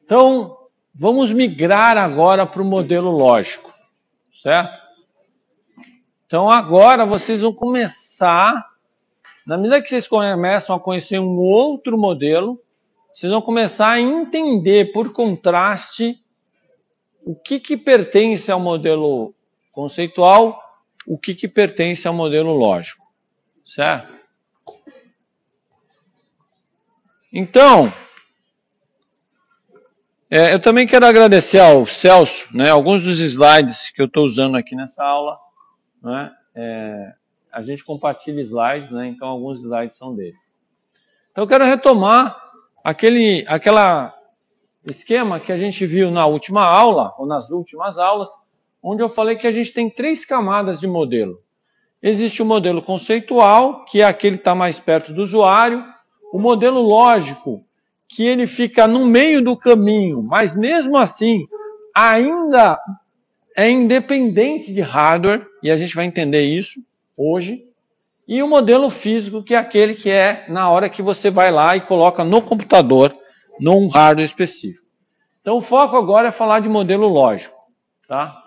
Então, vamos migrar agora para o modelo lógico, certo? Então, agora vocês vão começar, na medida que vocês começam a conhecer um outro modelo, vocês vão começar a entender, por contraste, o que pertence ao modelo conceitual, o que pertence ao modelo lógico, certo? Então, eu também quero agradecer ao Celso, né, alguns dos slides que eu estou usando aqui nessa aula, né, a gente compartilha slides, né, então alguns slides são dele. Então eu quero retomar aquele esquema que a gente viu na última aula, ou nas últimas aulas, onde eu falei que a gente tem 3 camadas de modelo. Existe o modelo conceitual, que é aquele que está mais perto do usuário, o modelo lógico, que ele fica no meio do caminho, mas mesmo assim ainda é independente de hardware, e a gente vai entender isso hoje, e o modelo físico, que é aquele que é na hora que você vai lá e coloca no computador, num hardware específico. Então o foco agora é falar de modelo lógico, tá?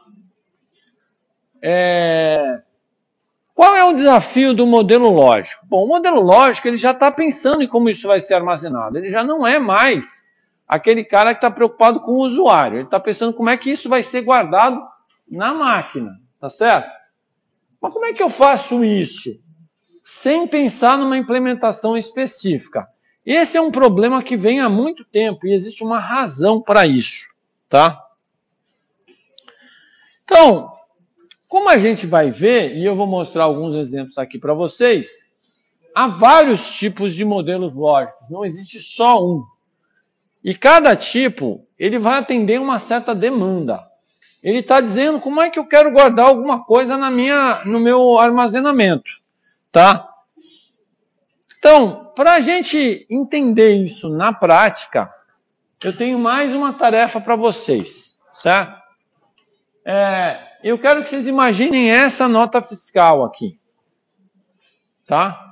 Qual é o desafio do modelo lógico? Bom, o modelo lógico ele já está pensando em como isso vai ser armazenado. Ele já não é mais aquele cara que está preocupado com o usuário. Ele está pensando como é que isso vai ser guardado na máquina, tá certo? Mas como é que eu faço isso sem pensar numa implementação específica? Esse é um problema que vem há muito tempo e existe uma razão para isso, tá? Então, como a gente vai ver, e eu vou mostrar alguns exemplos aqui para vocês, há vários tipos de modelos lógicos, não existe só um. E cada tipo, ele vai atender uma certa demanda. Ele está dizendo como é que eu quero guardar alguma coisa no meu armazenamento, tá? Então, para a gente entender isso na prática, eu tenho mais uma tarefa para vocês, certo? Eu quero que vocês imaginem essa nota fiscal aqui, tá?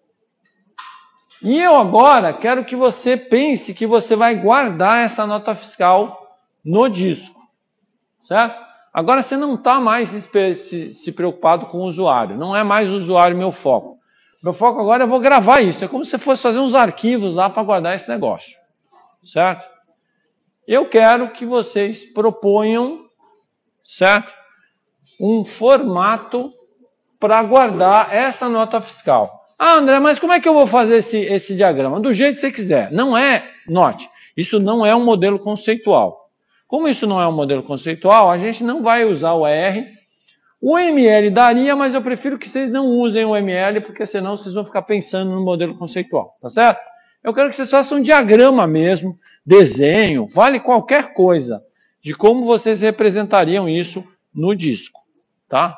E eu agora quero que você pense que você vai guardar essa nota fiscal no disco, certo? Agora você não está mais se preocupado com o usuário, não é mais o usuário meu foco. Meu foco agora é eu vou gravar isso, é como se fosse fazer uns arquivos lá para guardar esse negócio, certo? Eu quero que vocês proponham, certo? Um formato para guardar essa nota fiscal. Ah, André, mas como é que eu vou fazer esse diagrama? Do jeito que você quiser. Não é, note, isso não é um modelo conceitual. Como isso não é um modelo conceitual, a gente não vai usar o R. O ML daria, mas eu prefiro que vocês não usem o ML, porque senão vocês vão ficar pensando no modelo conceitual, tá certo? Eu quero que vocês façam um diagrama mesmo, desenho, vale qualquer coisa, de como vocês representariam isso no disco, tá?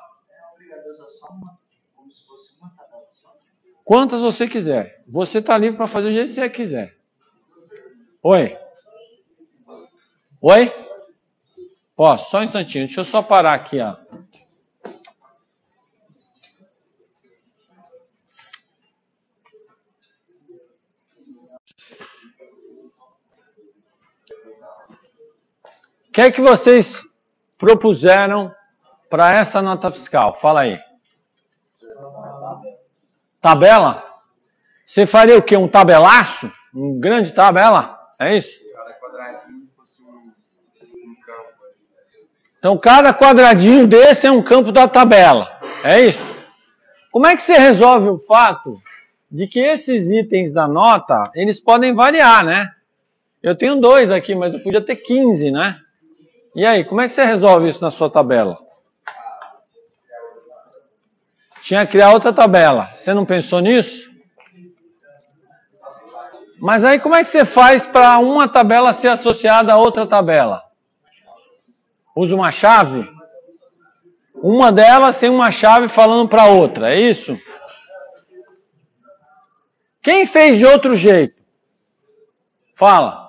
Quantas você quiser. Você está livre para fazer o jeito que você quiser. Oi? Oi? Posso? Só um instantinho. Deixa eu só parar aqui, ó. O que é que vocês propuseram para essa nota fiscal? Fala aí. Tabela? Você faria o quê? Um tabelaço? Um grande tabela? É isso? Cada quadradinho fosse um campo. Então, cada quadradinho desse é um campo da tabela. É isso? Como é que você resolve o fato de que esses itens da nota, eles podem variar, né? Eu tenho 2 aqui, mas eu podia ter 15, né? E aí, como é que você resolve isso na sua tabela? Tinha que criar outra tabela. Você não pensou nisso? Mas aí como é que você faz para uma tabela ser associada a outra tabela? Usa uma chave? Uma delas tem uma chave falando para outra, é isso? Quem fez de outro jeito? Fala.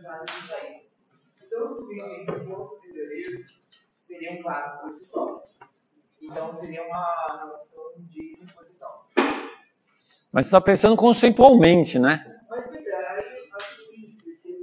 disso aí. Então, os outros endereços seriam classes por si só. Então, seria uma relação de composição. Mas você está pensando conceitualmente, né? Mas, pois é, aí acho que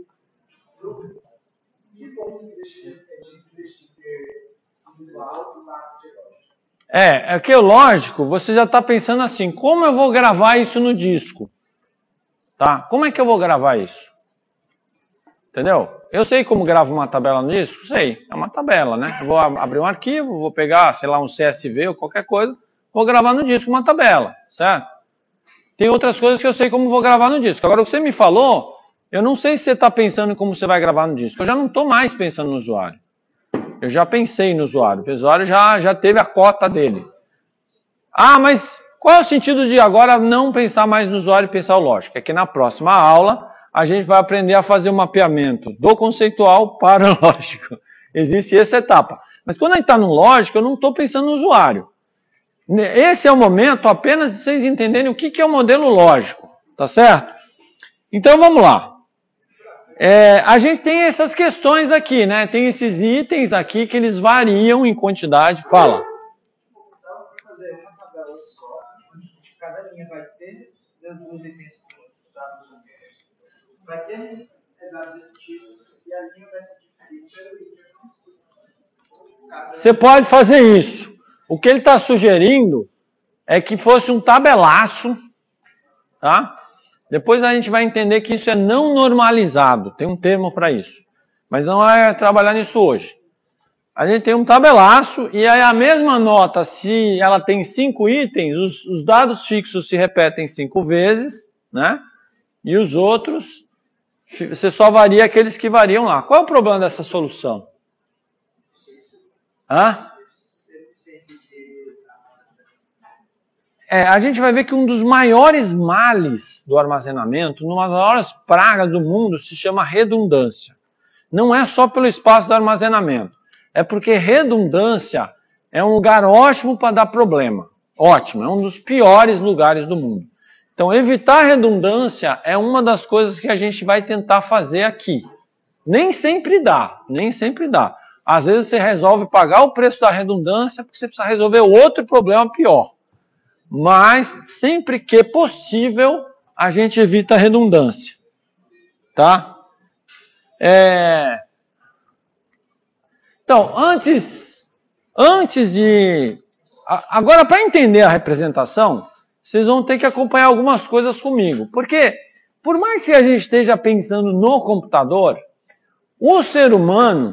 que ponto de investir ser visual e classe de lógica? É que lógico, você já está pensando assim, como eu vou gravar isso no disco? Tá? Como é que eu vou gravar isso? Entendeu? Eu sei como gravo uma tabela no disco? Sei, é uma tabela, né? Eu vou abrir um arquivo, vou pegar, sei lá, um CSV ou qualquer coisa, vou gravar no disco uma tabela, certo? Tem outras coisas que eu sei como vou gravar no disco. Agora, o que você me falou, eu não sei se você está pensando em como você vai gravar no disco. Eu já não estou mais pensando no usuário. Eu já pensei no usuário. O usuário já teve a cota dele. Ah, mas qual é o sentido de agora não pensar mais no usuário e pensar o lógico? É que na próxima aula a gente vai aprender a fazer o mapeamento do conceitual para o lógico. Existe essa etapa. Mas quando a gente está no lógico, eu não estou pensando no usuário. Esse é o momento apenas de vocês entenderem o que é o modelo lógico. Tá certo? Então vamos lá. A gente tem essas questões aqui, né? Tem esses itens aqui que eles variam em quantidade. Fala. Então, vou fazer uma tabela só, onde cada linha vai ter os itens dados. Vai ter dados efetivos e a linha vai ser diferente pelo item. Você pode fazer isso. O que ele está sugerindo é que fosse um tabelaço, tá? Depois a gente vai entender que isso é não normalizado. Tem um termo para isso. Mas não é trabalhar nisso hoje. A gente tem um tabelaço e aí a mesma nota, se ela tem 5 itens, os dados fixos se repetem 5 vezes, né? E os outros, você só varia aqueles que variam lá. Qual é o problema dessa solução? A gente vai ver que um dos maiores males do armazenamento, uma das maiores pragas do mundo, se chama redundância. Não é só pelo espaço do armazenamento. É porque redundância é um lugar ótimo para dar problema. Ótimo, é um dos piores lugares do mundo. Então, evitar redundância é uma das coisas que a gente vai tentar fazer aqui. Nem sempre dá, nem sempre dá. Às vezes você resolve pagar o preço da redundância porque você precisa resolver outro problema pior. Mas, sempre que possível, a gente evita a redundância. Tá? Então, antes de... Agora, para entender a representação, vocês vão ter que acompanhar algumas coisas comigo. Porque, por mais que a gente esteja pensando no computador, o ser humano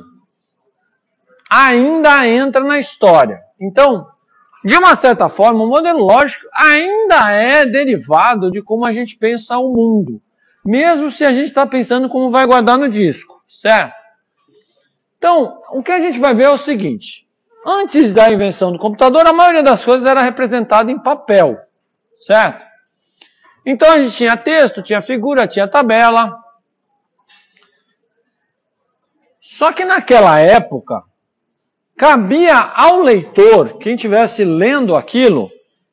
ainda entra na história. Então, de uma certa forma, o modelo lógico ainda é derivado de como a gente pensa o mundo. Mesmo se a gente está pensando como vai guardar no disco, certo? Então, o que a gente vai ver é o seguinte. Antes da invenção do computador, a maioria das coisas era representada em papel, certo? Então, a gente tinha texto, tinha figura, tinha tabela. Só que naquela época, cabia ao leitor, quem estivesse lendo aquilo,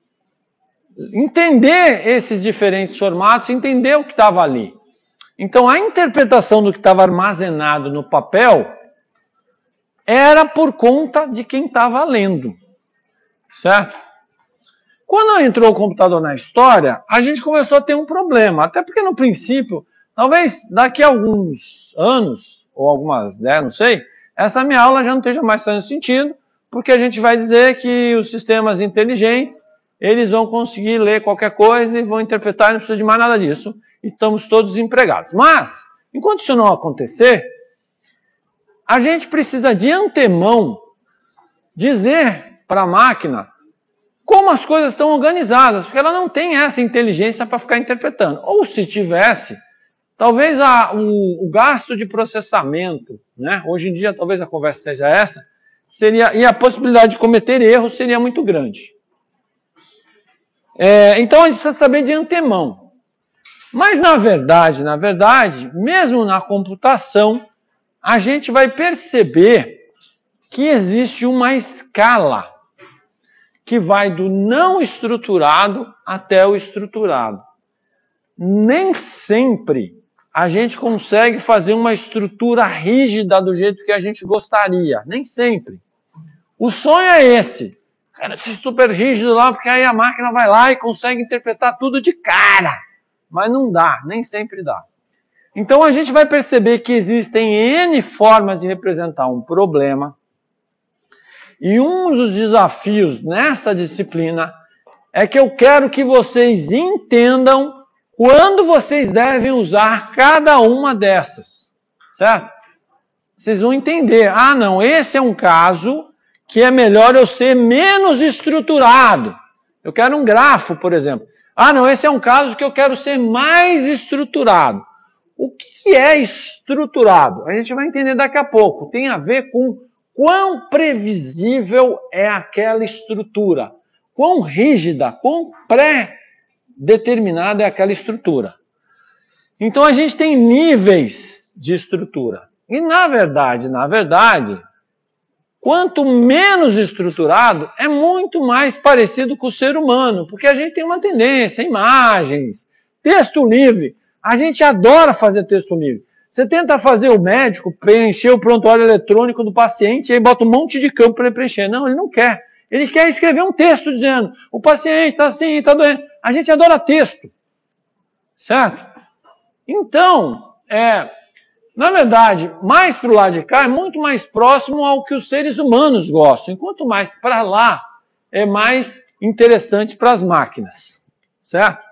entender esses diferentes formatos, entender o que estava ali. Então, a interpretação do que estava armazenado no papel era por conta de quem estava lendo, certo? Quando entrou o computador na história, a gente começou a ter um problema, até porque no princípio, talvez daqui a alguns anos, ou algumas 10, não sei, essa minha aula já não esteja mais fazendo sentido, porque a gente vai dizer que os sistemas inteligentes, eles vão conseguir ler qualquer coisa e vão interpretar, e não precisa de mais nada disso, e estamos todos empregados. Mas, enquanto isso não acontecer, a gente precisa de antemão dizer para a máquina como as coisas estão organizadas, porque ela não tem essa inteligência para ficar interpretando. Ou se tivesse, talvez o gasto de processamento, né? Hoje em dia talvez a conversa seja essa, e a possibilidade de cometer erros seria muito grande. Então a gente precisa saber de antemão. Mas na verdade, mesmo na computação, a gente vai perceber que existe uma escala que vai do não estruturado até o estruturado. Nem sempre a gente consegue fazer uma estrutura rígida do jeito que a gente gostaria. Nem sempre. O sonho é esse. Cara, ser super rígido lá, porque aí a máquina vai lá e consegue interpretar tudo de cara. Mas não dá, nem sempre dá. Então a gente vai perceber que existem N formas de representar um problema. E um dos desafios nesta disciplina é que eu quero que vocês entendam quando vocês devem usar cada uma dessas. Certo? Vocês vão entender. Ah, não, esse é um caso que é melhor eu ser menos estruturado. Eu quero um grafo, por exemplo. Ah, não, esse é um caso que eu quero ser mais estruturado. O que é estruturado? A gente vai entender daqui a pouco. Tem a ver com quão previsível é aquela estrutura. Quão rígida, quão pré-determinada é aquela estrutura. Então a gente tem níveis de estrutura. E na verdade, quanto menos estruturado, é muito mais parecido com o ser humano, porque a gente tem uma tendência, imagens, texto livre. A gente adora fazer texto livre. Você tenta fazer o médico preencher o prontuário eletrônico do paciente e aí bota um monte de campo para ele preencher. Não, ele não quer. Ele quer escrever um texto dizendo, o paciente está assim, está doente. A gente adora texto. Certo? Então, na verdade, mais para o lado de cá é muito mais próximo ao que os seres humanos gostam. Enquanto mais para lá, é mais interessante para as máquinas. Certo?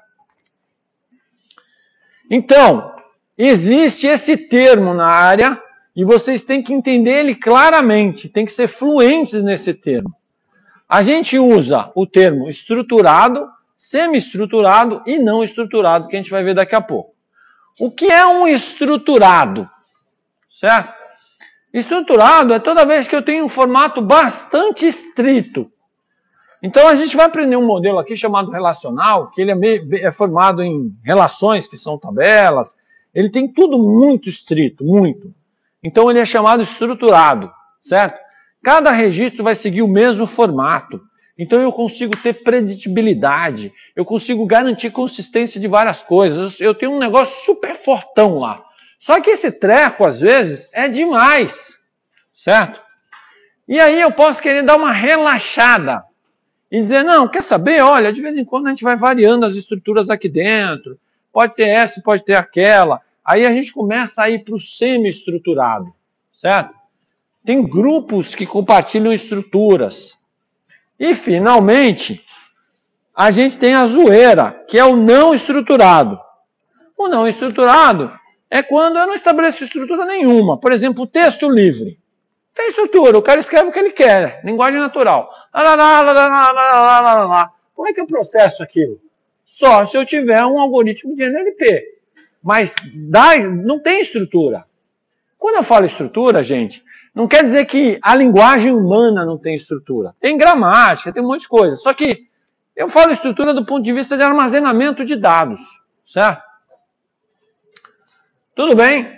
Então, existe esse termo na área e vocês têm que entender ele claramente, tem que ser fluentes nesse termo. A gente usa o termo estruturado, semi-estruturado e não estruturado, que a gente vai ver daqui a pouco. O que é um estruturado? Certo? Estruturado é toda vez que eu tenho um formato bastante estrito. Então a gente vai aprender um modelo aqui chamado relacional, que ele é formado em relações, que são tabelas. Ele tem tudo muito estrito, muito. Então ele é chamado estruturado, certo? Cada registro vai seguir o mesmo formato. Então eu consigo ter preditibilidade, eu consigo garantir consistência de várias coisas. Eu tenho um negócio super fortão lá. Só que esse treco, às vezes, é demais, certo? E aí eu posso querer dar uma relaxada e dizer, não, quer saber? Olha, de vez em quando a gente vai variando as estruturas aqui dentro. Pode ter essa, pode ter aquela. Aí a gente começa a ir para o semi-estruturado, certo? Tem grupos que compartilham estruturas. E, finalmente, a gente tem a zoeira, que é o não estruturado. O não estruturado é quando eu não estabeleço estrutura nenhuma. Por exemplo, o texto livre. Tem estrutura, o cara escreve o que ele quer, linguagem natural. Como é que eu processo aquilo? Só se eu tiver um algoritmo de NLP. Mas não tem estrutura. Quando eu falo estrutura, gente, não quer dizer que a linguagem humana não tem estrutura. Tem gramática, tem um monte de coisa. Só que eu falo estrutura do ponto de vista de armazenamento de dados. Certo? Tudo bem?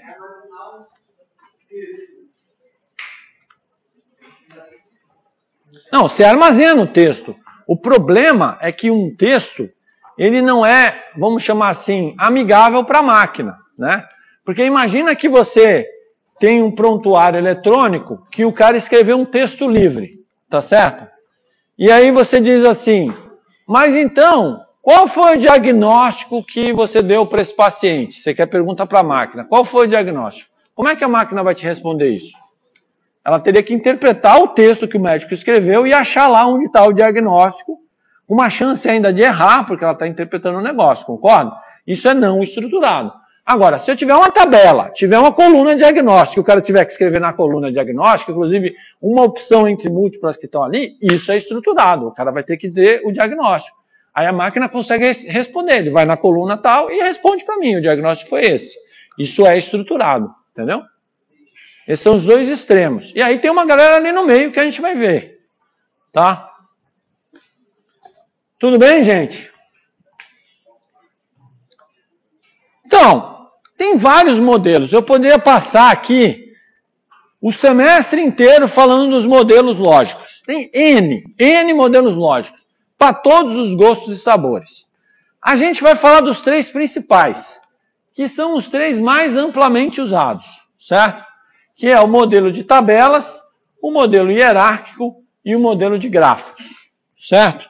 Não, você armazena o texto. O problema é que um texto, ele não é, vamos chamar assim, amigável para a máquina, né? Porque imagina que você tem um prontuário eletrônico que o cara escreveu um texto livre, tá certo? E aí você diz assim, mas então, qual foi o diagnóstico que você deu para esse paciente? Você quer perguntar para a máquina, qual foi o diagnóstico? Como é que a máquina vai te responder isso? Ela teria que interpretar o texto que o médico escreveu e achar lá onde está o diagnóstico, uma chance ainda de errar, porque ela está interpretando o negócio, concorda? Isso é não estruturado. Agora, se eu tiver uma tabela, tiver uma coluna diagnóstica, o cara tiver que escrever na coluna diagnóstica, inclusive uma opção entre múltiplas que estão ali, isso é estruturado. O cara vai ter que dizer o diagnóstico. Aí a máquina consegue responder, ele vai na coluna tal e responde para mim, o diagnóstico foi esse. Isso é estruturado, entendeu? Esses são os dois extremos. E aí tem uma galera ali no meio que a gente vai ver. Tá? Tudo bem, gente? Então, tem vários modelos. Eu poderia passar aqui o semestre inteiro falando dos modelos lógicos. Tem N modelos lógicos, para todos os gostos e sabores. A gente vai falar dos três principais, que são os três mais amplamente usados, certo? Que é o modelo de tabelas, o modelo hierárquico e o modelo de gráficos, certo?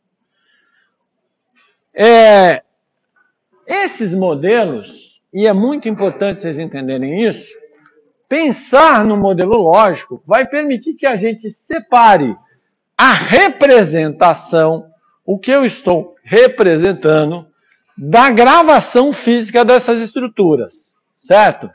Esses modelos, e é muito importante vocês entenderem isso, pensar no modelo lógico vai permitir que a gente separe a representação, o que eu estou representando, da gravação física dessas estruturas, certo?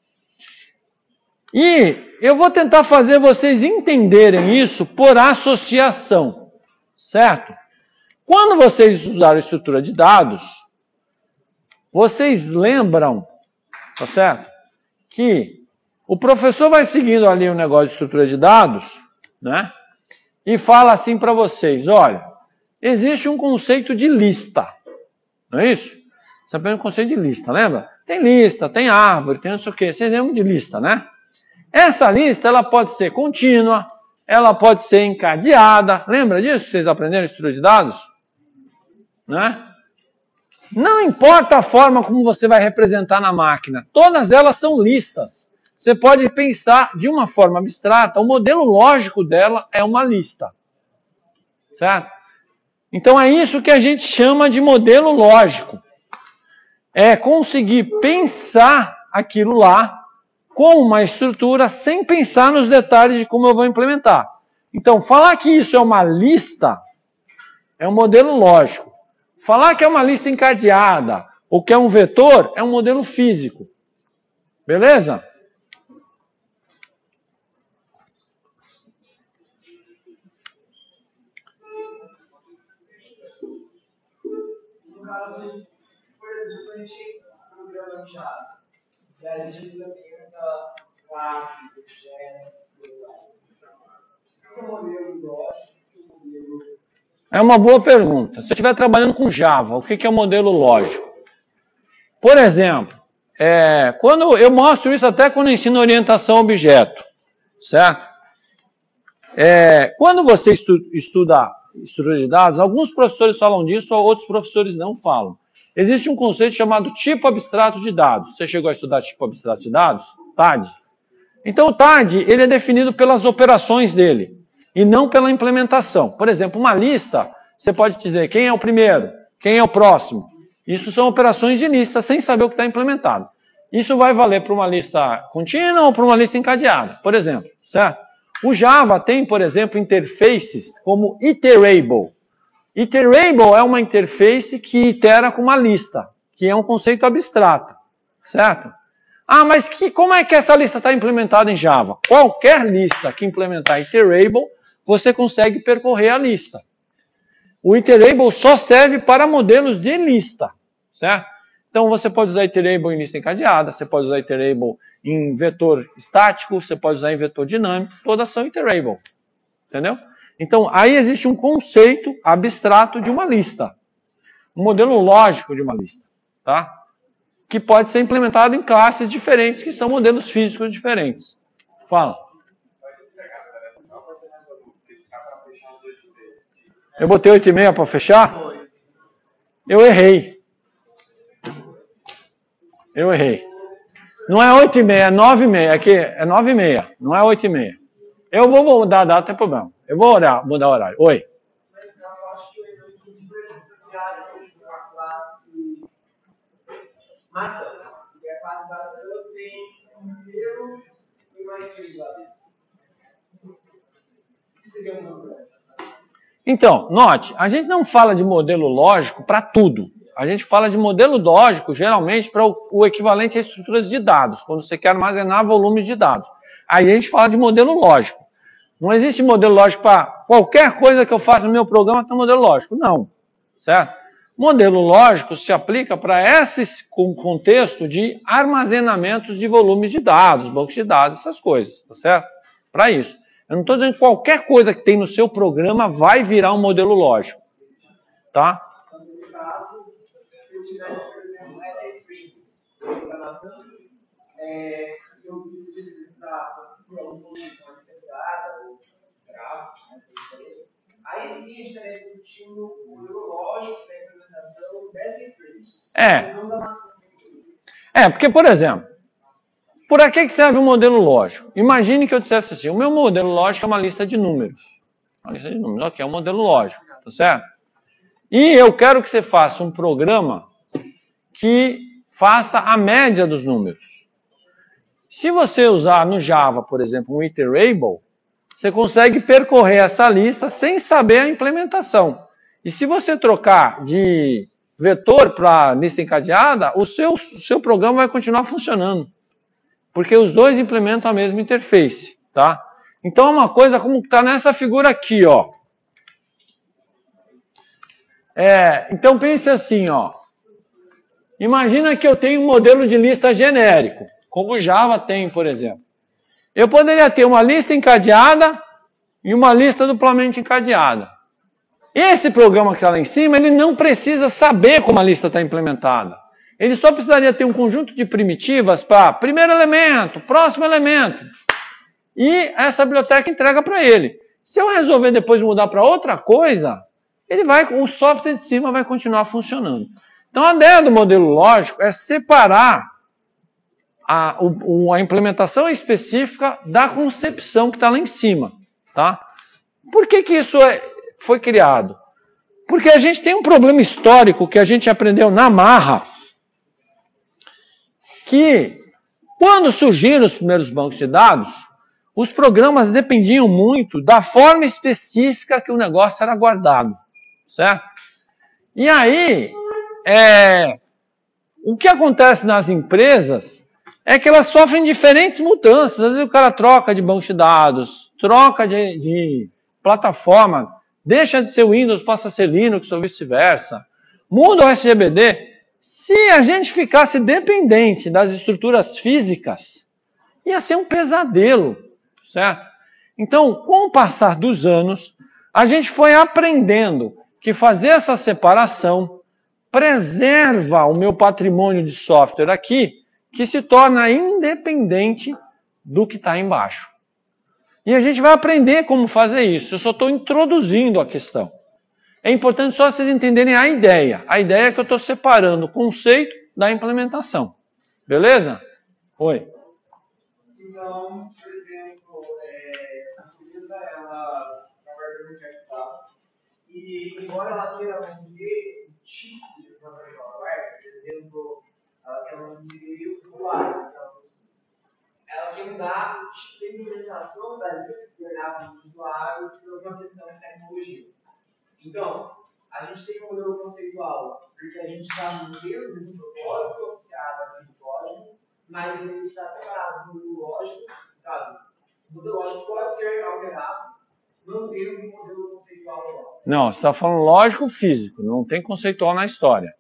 E eu vou tentar fazer vocês entenderem isso por associação, certo? Quando vocês estudaram estrutura de dados, vocês lembram, tá certo? Que o professor vai seguindo ali o negócio de estrutura de dados, né? E fala assim para vocês, olha, existe um conceito de lista, não é isso? Você aprende o conceito de lista, lembra? Tem lista, tem árvore, tem não sei o quê. Vocês lembram de lista, né? Essa lista, ela pode ser contínua, ela pode ser encadeada. Lembra disso? Vocês aprenderam estrutura de dados? Né? Não importa a forma como você vai representar na máquina, todas elas são listas. Você pode pensar de uma forma abstrata, o modelo lógico dela é uma lista. Certo? Então é isso que a gente chama de modelo lógico. É conseguir pensar aquilo lá com uma estrutura sem pensar nos detalhes de como eu vou implementar. Então, falar que isso é uma lista é um modelo lógico. Falar que é uma lista encadeada ou que é um vetor é um modelo físico. Beleza? No caso, por exemplo, a gente programa em Java, e a gente implementa classes, objetos, o modelo lógico, o modelo... É uma boa pergunta. Se eu estiver trabalhando com Java, o que é o modelo lógico? Por exemplo, quando eu mostro isso até quando eu ensino orientação a objeto, certo? Quando você estuda estrutura de dados, alguns professores falam disso, outros professores não falam. Existe um conceito chamado tipo abstrato de dados. Você chegou a estudar tipo abstrato de dados? TAD. Então o TAD, ele é definido pelas operações dele e não pela implementação. Por exemplo, uma lista, você pode dizer quem é o primeiro, quem é o próximo. Isso são operações de lista sem saber o que está implementado. Isso vai valer para uma lista contínua ou para uma lista encadeada, por exemplo, certo? O Java tem, por exemplo, interfaces como iterable. Iterable é uma interface que itera com uma lista, que é um conceito abstrato, certo? Ah, mas como é que essa lista está implementada em Java? Qualquer lista que implementar iterable, você consegue percorrer a lista. O iterable só serve para modelos de lista, certo? Então você pode usar iterable em lista encadeada, você pode usar iterable em vetor estático, você pode usar em vetor dinâmico, todas são iterable, entendeu? Então aí existe um conceito abstrato de uma lista, um modelo lógico de uma lista, tá? Que pode ser implementado em classes diferentes, que são modelos físicos diferentes. Fala. Eu botei 8,5 para fechar? Eu errei. Não é 8,5, é 9,5. Aqui é 9,5, não é 8,5. Eu vou mudar a data, não tem problema. Eu vou mudar o horário. Oi. Mas eu acho que o exemplo de, por exemplo, uma classe maçã. E a classe maçã tem um primeiro e mais três lá dentro. O que seria um modelo? Então, note, a gente não fala de modelo lógico para tudo. A gente fala de modelo lógico, geralmente, para o equivalente a estruturas de dados, quando você quer armazenar volumes de dados. Aí a gente fala de modelo lógico. Não existe modelo lógico para qualquer coisa que eu faça no meu programa tem modelo lógico. Não, certo? Modelo lógico se aplica para esse contexto de armazenamentos de volumes de dados, bancos de dados, essas coisas, tá certo? Para isso. Eu não estou dizendo que qualquer coisa que tem no seu programa vai virar um modelo lógico, tá? Nesse caso, se eu tiver, por exemplo, essa free programação, eu preciso visitar por algum motivo uma determinada ou grave, aí sim a gente estaria discutindo o modelo lógico da implementação dessa free. Porque, por exemplo, para que serve um modelo lógico? Imagine que eu dissesse assim, o meu modelo lógico é uma lista de números. Uma lista de números, ok, é um modelo lógico, tá certo? E eu quero que você faça um programa que faça a média dos números. Se você usar no Java, por exemplo, um iterable, você consegue percorrer essa lista sem saber a implementação. E se você trocar de vetor para lista encadeada, o seu programa vai continuar funcionando. Porque os dois implementam a mesma interface, tá? Então é uma coisa como está nessa figura aqui, ó. Então pense assim, ó. Imagina que eu tenho um modelo de lista genérico, como o Java tem, por exemplo. Eu poderia ter uma lista encadeada e uma lista duplamente encadeada. Esse programa que está lá em cima, ele não precisa saber como a lista está implementada. Ele só precisaria ter um conjunto de primitivas para primeiro elemento, próximo elemento. E essa biblioteca entrega para ele. Se eu resolver depois mudar para outra coisa, o software de cima vai continuar funcionando. Então a ideia do modelo lógico é separar a implementação específica da concepção que está lá em cima. Tá? Por que isso foi criado? Porque a gente tem um problema histórico que a gente aprendeu na marra, que quando surgiram os primeiros bancos de dados, os programas dependiam muito da forma específica que o negócio era guardado, certo? E aí, o que acontece nas empresas é que elas sofrem diferentes mudanças. Às vezes o cara troca de banco de dados, troca de plataforma, deixa de ser Windows, passa a ser Linux ou vice-versa, muda o SGBD. Se a gente ficasse dependente das estruturas físicas, ia ser um pesadelo, certo? Então, com o passar dos anos, a gente foi aprendendo que fazer essa separação preserva o meu patrimônio de software aqui, que se torna independente do que está embaixo. E a gente vai aprender como fazer isso. Eu só estou introduzindo a questão. É importante só vocês entenderem a ideia. A ideia é que eu estou separando o conceito da implementação. Beleza? Oi. Então, por exemplo, a empresa, ela trabalha no certificado e, embora ela queira vender o tipo de informação que ela guarda, por exemplo, ela quer vender o usuário, ela quer mudar o tipo de implementação da lista de guardado do usuário por uma questão de tecnologia. Então, a gente tem um modelo conceitual, porque a gente está mantendo o propósito associado ao código, mas ele está separado do modelo lógico. No caso, o modelo lógico pode ser alterado, mantendo o modelo conceitual igual. Não, você está falando lógico físico, não tem conceitual na história.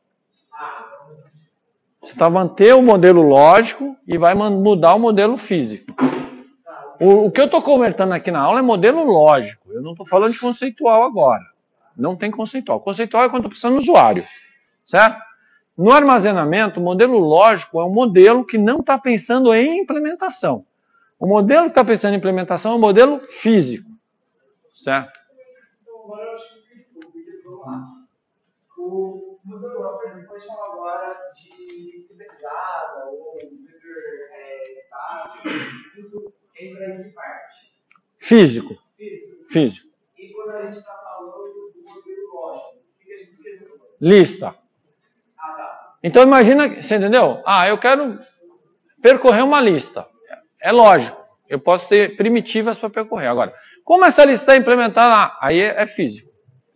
Você está mantendo o modelo lógico e vai mudar o modelo físico. O que eu estou convertendo aqui na aula é modelo lógico, eu não estou falando de conceitual agora. Não tem conceitual. Conceitual é quando eu estou pensando no usuário, certo? No armazenamento, o modelo lógico é um modelo que não está pensando em implementação. O modelo que está pensando em implementação é um modelo físico, certo? Então, agora eu acho que vamos lá. O modelo lógico, por exemplo, pode falar agora de integrada ou vetor estático. Isso entra em que parte? Físico. Físico. E quando a gente está falando do modelo lógico, o que a gente quer dizer? Lista. Tá. Então imagina, você entendeu? Eu quero percorrer uma lista. É lógico, eu posso ter primitivas para percorrer. Agora, como essa lista está implementada lá? Aí é físico.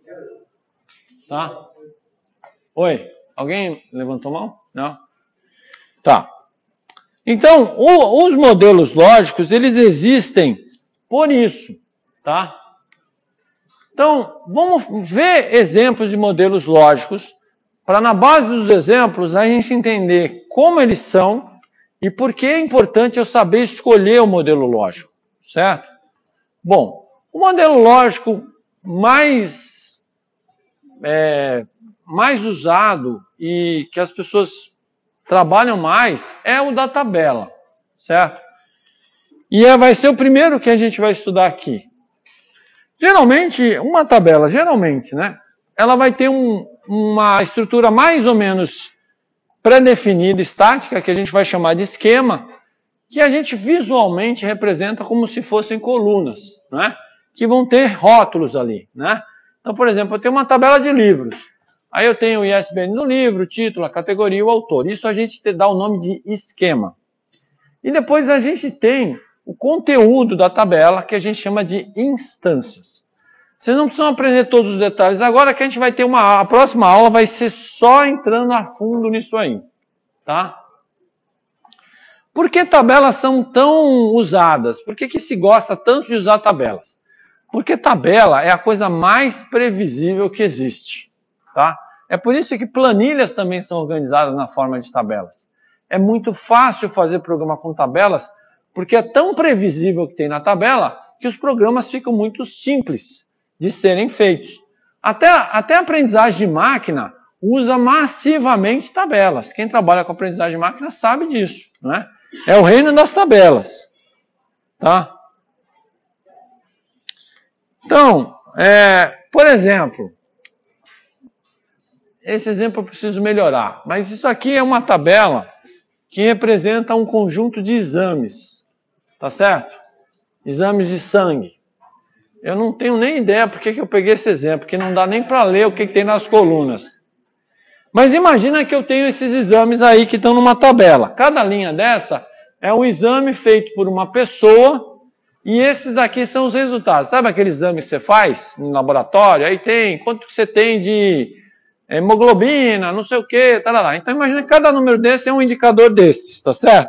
Tá? Oi? Alguém levantou a mão? Não? Tá. Então, os modelos lógicos, eles existem por isso, tá? Então, vamos ver exemplos de modelos lógicos, para na base dos exemplos a gente entender como eles são e por que é importante eu saber escolher o modelo lógico, certo? Bom, o modelo lógico mais usado e que as pessoas trabalham mais é o da tabela, certo? E vai ser o primeiro que a gente vai estudar aqui. Geralmente, uma tabela, né? Ela vai ter uma estrutura mais ou menos pré-definida, estática, que a gente vai chamar de esquema, que a gente visualmente representa como se fossem colunas, né? Que vão ter rótulos ali, né? Então, por exemplo, eu tenho uma tabela de livros. Aí eu tenho o ISBN do livro, o título, a categoria e o autor. Isso a gente dá o nome de esquema. E depois a gente tem o conteúdo da tabela, que a gente chama de instâncias. Vocês não precisam aprender todos os detalhes agora, que a gente vai ter a próxima aula vai ser só entrando a fundo nisso aí, tá? Por que tabelas são tão usadas? Por que se gosta tanto de usar tabelas? Porque tabela é a coisa mais previsível que existe, tá? É por isso que planilhas também são organizadas na forma de tabelas. É muito fácil fazer programa com tabelas, porque é tão previsível que tem na tabela, que os programas ficam muito simples de serem feitos. Até a aprendizagem de máquina usa massivamente tabelas. Quem trabalha com aprendizagem de máquina sabe disso, né? É o reino das tabelas, tá? Então, por exemplo, esse exemplo eu preciso melhorar, mas isso aqui é uma tabela que representa um conjunto de exames, tá certo? Exames de sangue. Eu não tenho nem ideia por que eu peguei esse exemplo, porque não dá nem para ler o que tem nas colunas. Mas imagina que eu tenho esses exames aí que estão numa tabela. Cada linha dessa é um exame feito por uma pessoa e esses daqui são os resultados. Sabe aquele exame que você faz no laboratório? Aí tem quanto que você tem de hemoglobina, não sei o que, tarará. Então imagina que cada número desse é um indicador desses, tá certo?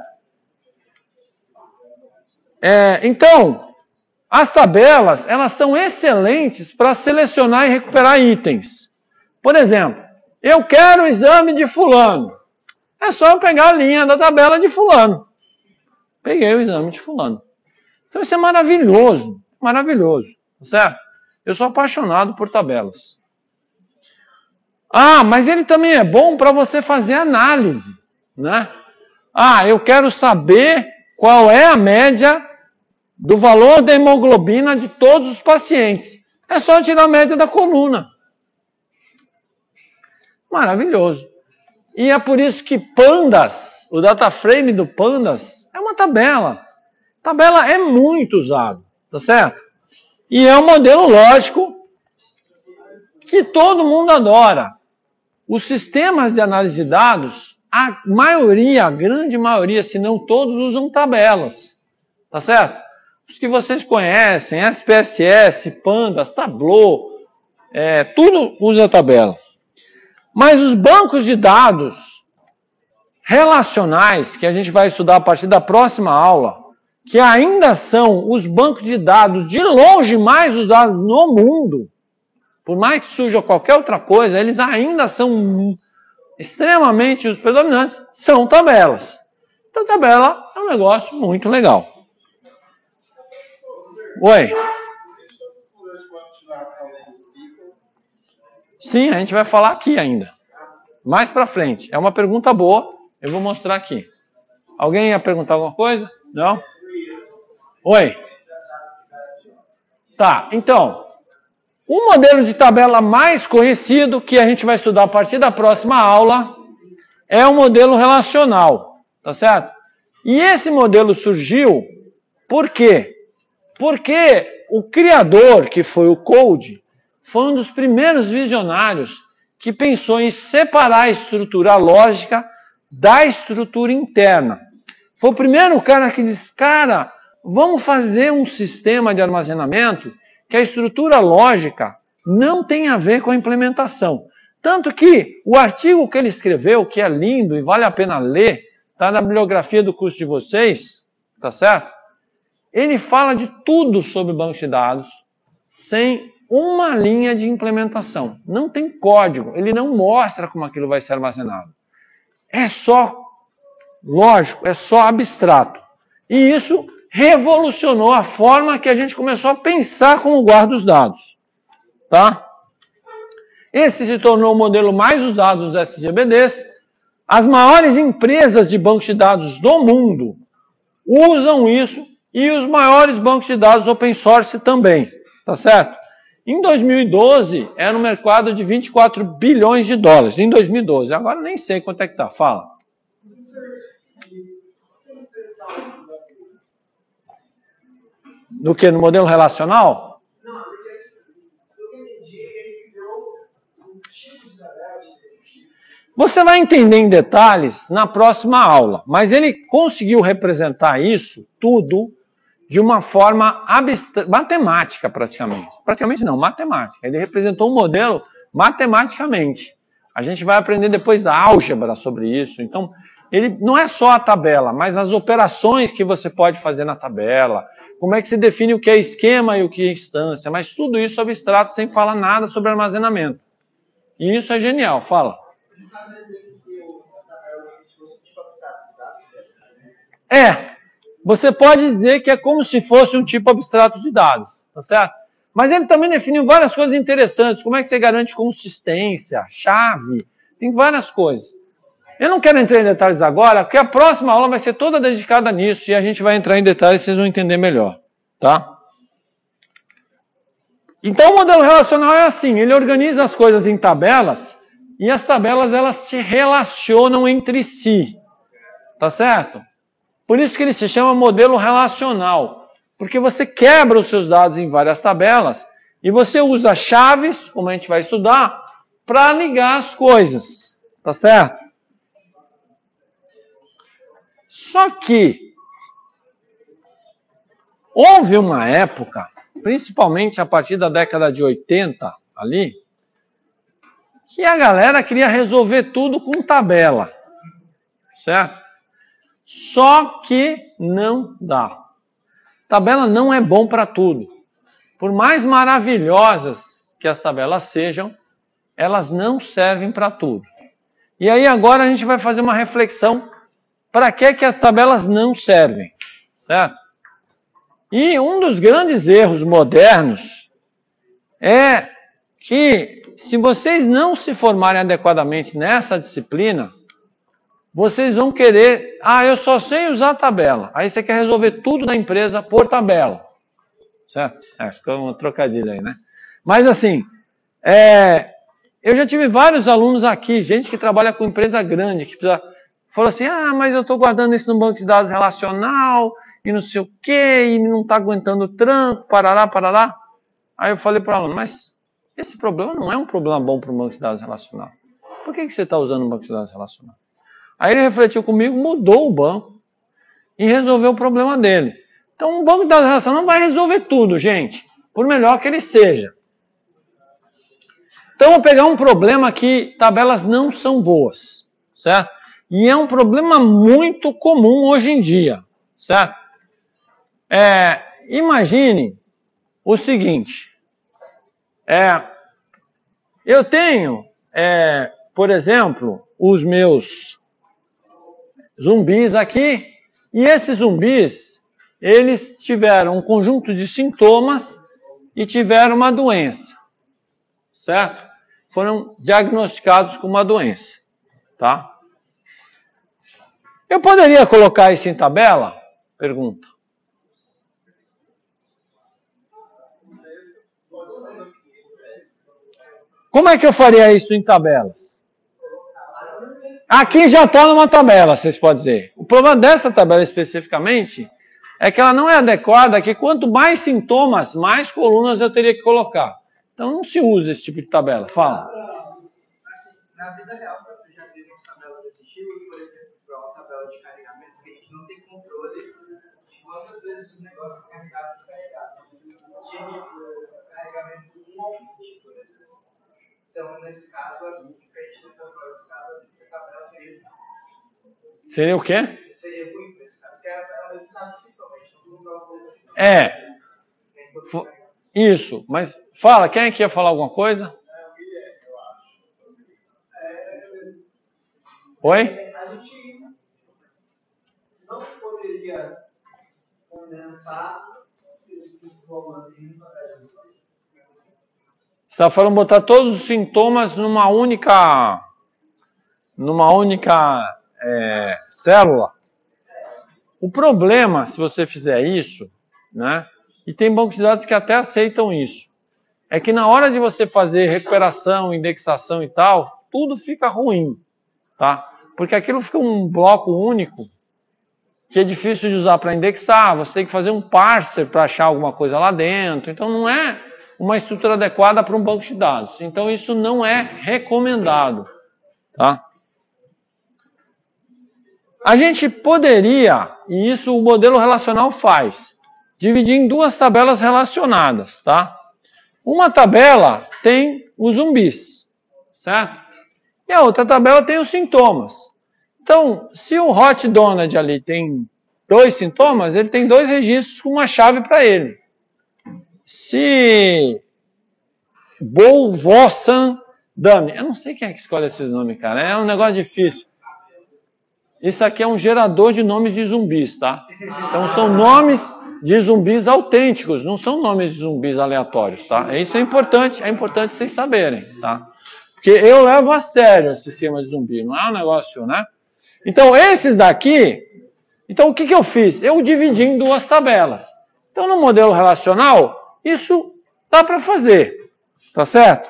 Então, as tabelas, elas são excelentes para selecionar e recuperar itens. Por exemplo, eu quero o exame de fulano. É só eu pegar a linha da tabela de fulano. Peguei o exame de fulano. Então isso é maravilhoso, maravilhoso, certo? Eu sou apaixonado por tabelas. Ah, mas ele também é bom para você fazer análise, né? Ah, eu quero saber qual é a média do valor da hemoglobina de todos os pacientes. É só tirar a média da coluna. Maravilhoso. E é por isso que Pandas, o data frame do Pandas, é uma tabela. Tabela é muito usado, tá certo? E é um modelo lógico que todo mundo adora. Os sistemas de análise de dados, a maioria, a grande maioria, se não todos, usam tabelas, tá certo? Os que vocês conhecem, SPSS, Pandas, Tableau, tudo usa tabela. Mas os bancos de dados relacionais, que a gente vai estudar a partir da próxima aula, que ainda são os bancos de dados de longe mais usados no mundo, por mais que surja qualquer outra coisa, eles ainda são extremamente os predominantes, são tabelas. Então, tabela é um negócio muito legal. Oi? Sim, a gente vai falar aqui ainda. Mais pra frente. É uma pergunta boa. Eu vou mostrar aqui. Alguém ia perguntar alguma coisa? Não? Oi? Tá, então. O modelo de tabela mais conhecido, que a gente vai estudar a partir da próxima aula, é o modelo relacional. Tá certo? E esse modelo surgiu por quê? Porque o criador, que foi o Code, foi um dos primeiros visionários que pensou em separar a estrutura lógica da estrutura interna. Foi o primeiro cara que disse, cara, vamos fazer um sistema de armazenamento que a estrutura lógica não tem a ver com a implementação. Tanto que o artigo que ele escreveu, que é lindo e vale a pena ler, está na bibliografia do curso de vocês, tá certo? Ele fala de tudo sobre banco de dados, sem uma linha de implementação. Não tem código, ele não mostra como aquilo vai ser armazenado. É só lógico, é só abstrato. E isso revolucionou a forma que a gente começou a pensar como guarda os dados. Tá? Esse se tornou o modelo mais usado dos SGBDs. As maiores empresas de bancos de dados do mundo usam isso e os maiores bancos de dados open source também. Tá certo? Em 2012, era um mercado de 24 bilhões de dólares. Em 2012. Agora nem sei quanto é que está. Fala. Do que? No modelo relacional? Não, porque eu entendi, ele criou um tipo de tabela diferente. Você vai entender em detalhes na próxima aula, mas ele conseguiu representar isso tudo de uma forma matemática, praticamente. Praticamente não, matemática. Ele representou um modelo matematicamente. A gente vai aprender depois álgebra sobre isso. Então, ele não é só a tabela, mas as operações que você pode fazer na tabela, como é que se define o que é esquema e o que é instância, mas tudo isso abstrato, sem falar nada sobre armazenamento. E isso é genial. Fala. Você pode dizer que é como se fosse um tipo abstrato de dados, tá certo? Mas ele também definiu várias coisas interessantes, como é que você garante consistência, chave, tem várias coisas. Eu não quero entrar em detalhes agora, porque a próxima aula vai ser toda dedicada nisso, e a gente vai entrar em detalhes e vocês vão entender melhor, tá? Então o modelo relacional é assim, ele organiza as coisas em tabelas, e as tabelas elas se relacionam entre si, tá certo? Por isso que ele se chama modelo relacional, porque você quebra os seus dados em várias tabelas e você usa chaves, como a gente vai estudar, para ligar as coisas, tá certo? Só que houve uma época, principalmente a partir da década de 80 ali, que a galera queria resolver tudo com tabela, certo? Só que não dá. Tabela não é bom para tudo. Por mais maravilhosas que as tabelas sejam, elas não servem para tudo. E aí agora a gente vai fazer uma reflexão para que as tabelas não servem, certo? E um dos grandes erros modernos é que se vocês não se formarem adequadamente nessa disciplina, vocês vão querer, eu só sei usar a tabela. Aí você quer resolver tudo na empresa por tabela. Certo? Ficou um trocadilho aí, né? Mas assim, eu já tive vários alunos aqui, gente que trabalha com empresa grande, que precisa, falou assim, mas eu estou guardando isso no banco de dados relacional, e não sei o quê, e não está aguentando o tranco, parará, parará. Aí eu falei para o aluno, mas esse problema não é um problema bom para o banco de dados relacional. Por que você está usando o banco de dados relacional? Aí ele refletiu comigo, mudou o banco e resolveu o problema dele. Então, o banco de dados relacional não vai resolver tudo, gente, por melhor que ele seja. Então, eu vou pegar um problema que tabelas não são boas, certo? E é um problema muito comum hoje em dia, certo? Imagine o seguinte, eu tenho, por exemplo, os meus zumbis aqui, e esses zumbis, eles tiveram um conjunto de sintomas e tiveram uma doença, certo? Foram diagnosticados com uma doença, tá? Eu poderia colocar isso em tabela? Pergunta. Como é que eu faria isso em tabelas? Aqui já está numa tabela, vocês podem dizer. O problema dessa tabela especificamente é que ela não é adequada, que quanto mais sintomas, mais colunas eu teria que colocar. Então não se usa esse tipo de tabela. Fala. Na vida real, você já teve uma tabela desse tipo, por exemplo, uma tabela de carregamentos que a gente não tem controle de quantas vezes o negócio é carregado e descarregado. Carregamento de por exemplo. Então, nesse caso, a gente tentou a tabela seria o quê? Seria ruim nesse caso, porque a tabela de dados simplesmente não usa uma coisa assim. Isso, mas fala, quem é que ia falar alguma coisa? Oi? A gente não poderia condensar esses sintomas em uma tabela. Você está falando botar todos os sintomas numa única célula. O problema, se você fizer isso, né? E tem bancos de dados que até aceitam isso, é que na hora de você fazer recuperação, indexação e tal, tudo fica ruim, tá? Porque aquilo fica um bloco único, que é difícil de usar para indexar, você tem que fazer um parser para achar alguma coisa lá dentro, então não é uma estrutura adequada para um banco de dados. Então isso não é recomendado, tá? A gente poderia, e isso o modelo relacional faz, dividir em duas tabelas relacionadas, tá? Uma tabela tem os zumbis, certo? E a outra tabela tem os sintomas. Então, se o Hot Donald ali tem 2 sintomas, ele tem 2 registros com uma chave para ele. Se Bolvossan Dummy, eu não sei quem é que escolhe esses nomes, cara, é um negócio difícil. Isso aqui é um gerador de nomes de zumbis, tá? Então são nomes de zumbis autênticos, não são nomes de zumbis aleatórios, tá? Isso é importante vocês saberem, tá? Porque eu levo a sério esse sistema de zumbi, não é um negócio, né? Então esses daqui, então o que eu fiz? Eu dividi em duas tabelas. Então no modelo relacional, isso dá para fazer, tá certo?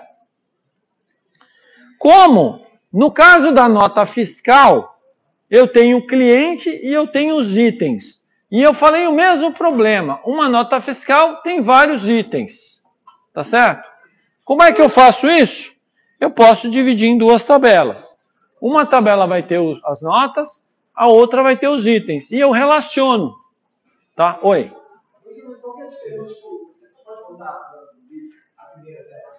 Como no caso da nota fiscal, eu tenho o cliente e eu tenho os itens. E eu falei o mesmo problema. Uma nota fiscal tem vários itens. Tá certo? Como é que eu faço isso? Eu posso dividir em duas tabelas. Uma tabela vai ter as notas, a outra vai ter os itens. E eu relaciono. Tá? Oi. Qual que é a diferença? Você pode contar a primeira tela?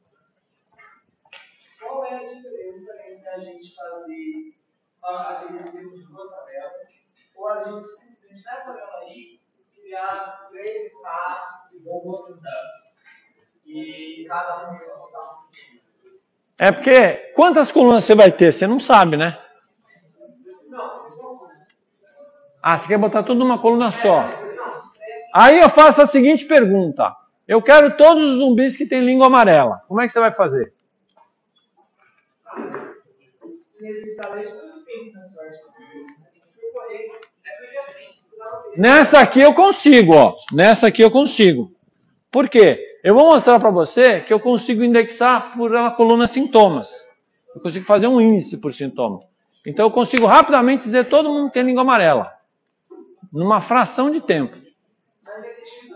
Qual é a diferença entre a gente fazer aqueles termos de duas tabelas, ou a gente simplesmente nessa tabela aí criar 3 espaços que vão mostrando e cada um vai mostrar um sentido? É porque quantas colunas você vai ter? Você não sabe, né? Não, é só uma. Ah, você quer botar tudo numa coluna só. Aí eu faço a seguinte pergunta. Eu quero todos os zumbis que têm língua amarela. Como é que você vai fazer? Nessa aqui eu consigo, ó. Nessa aqui eu consigo. Por quê? Eu vou mostrar para você que eu consigo indexar por uma coluna sintomas. Eu consigo fazer um índice por sintoma. Então eu consigo rapidamente dizer todo mundo tem língua amarela. Numa fração de tempo. Mas é que tipo,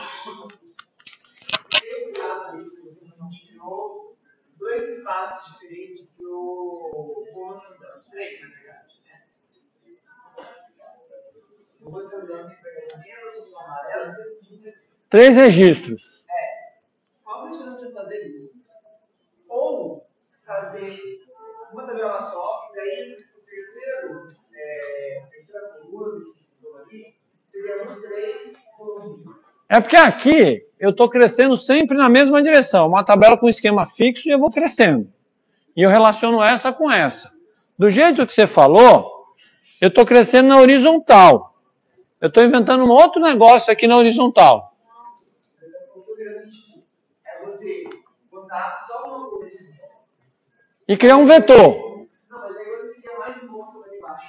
esse caso aí, você não tirou 2 espaços diferentes do rosto da frente, né? O rosto da menos amarelo, 3 registros. qual a chance de fazer isso? Ou fazer uma tabela só, e daí o terceira coluna desse sistema aqui, seria os 3 colunas. É porque aqui eu estou crescendo sempre na mesma direção. Uma tabela com esquema fixo e eu vou crescendo. E eu relaciono essa com essa. Do jeito que você falou, eu estou crescendo na horizontal. Eu estou inventando um outro negócio aqui na horizontal. É você botar só uma coluna desse sistema. E criar um vetor. Não, mas aí você cria mais um monstro ali embaixo.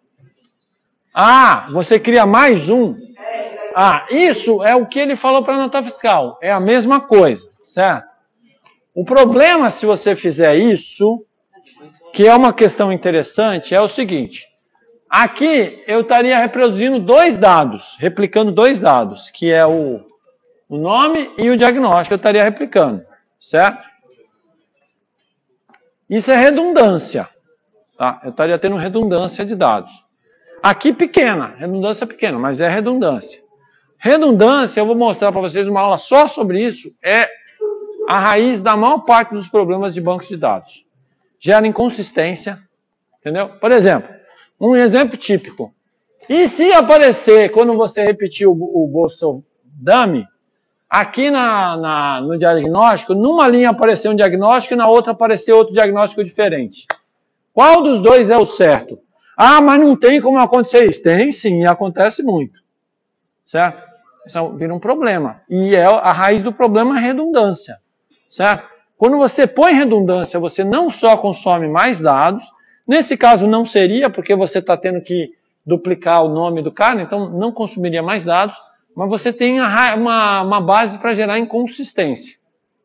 Ah, você cria mais um? Ah, isso é o que ele falou para a nota fiscal. É a mesma coisa, certo? O problema, se você fizer isso, que é uma questão interessante, é o seguinte. Aqui eu estaria reproduzindo 2 dados, replicando 2 dados, que é o nome e o diagnóstico, eu estaria replicando, certo? Isso é redundância, tá? Eu estaria tendo redundância de dados. Aqui pequena, redundância pequena, mas é redundância. Redundância, eu vou mostrar para vocês uma aula só sobre isso, é a raiz da maior parte dos problemas de bancos de dados. Gera inconsistência, entendeu? Por exemplo, um exemplo típico. E se aparecer, quando você repetir o Bolsa Dummy, aqui no diagnóstico, numa linha apareceu um diagnóstico e na outra apareceu outro diagnóstico diferente. Qual dos dois é o certo? Ah, mas não tem como acontecer isso. Tem sim, acontece muito. Certo? Isso vira um problema. E a raiz do problema é redundância. Certo? Quando você põe redundância, você não só consome mais dados, nesse caso não seria, porque você está tendo que duplicar o nome do cara, então não consumiria mais dados, mas você tem uma base para gerar inconsistência.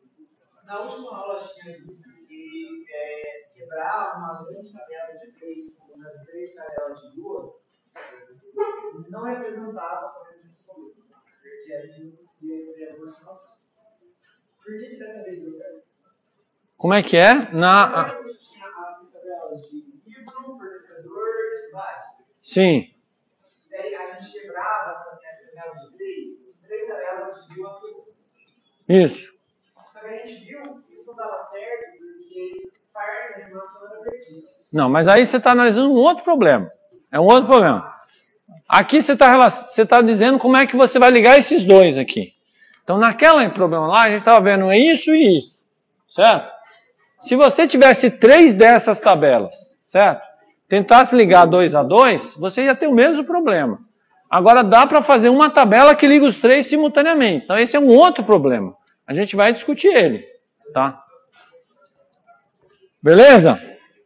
Na última aula, a gente tinha visto que quebrar uma grande tabela de 3 com as 3 tabelas de 2 não representava o problema de descobrir, porque a gente não conseguia escrever algumas informações. Por que dessa vez deu certo? Como é que é? A gente tinha as tabelas de livro, fornecedor e cidade. Sim. Daí a gente quebrava essa tabela de 3 tabelas de 2 perguntas. Isso. Só que a gente viu que isso não dava certo porque parte da informação era perdida. Não, mas aí você está analisando um outro problema. É um outro problema. Aqui você está dizendo como é que você vai ligar esses dois aqui. Então, naquele problema lá, a gente estava vendo isso e isso. Certo? Se você tivesse 3 dessas tabelas, certo? Tentasse ligar 2 a 2, você ia ter o mesmo problema. Agora, dá para fazer uma tabela que liga os 3 simultaneamente. Então, esse é um outro problema. A gente vai discutir ele. Tá? Beleza?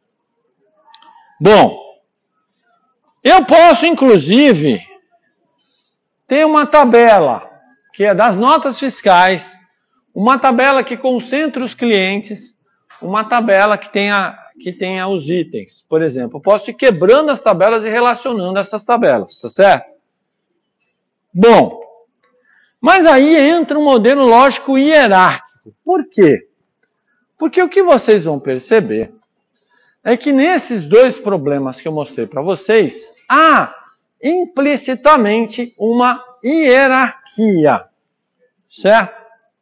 Bom, eu posso, inclusive, ter uma tabela que é das notas fiscais, uma tabela que concentra os clientes, uma tabela que tenha os itens. Por exemplo, eu posso ir quebrando as tabelas e relacionando essas tabelas, tá certo? Bom, mas aí entra um modelo lógico hierárquico. Por quê? Porque o que vocês vão perceber é que nesses 2 problemas que eu mostrei para vocês, há implicitamente uma hierarquia, certo?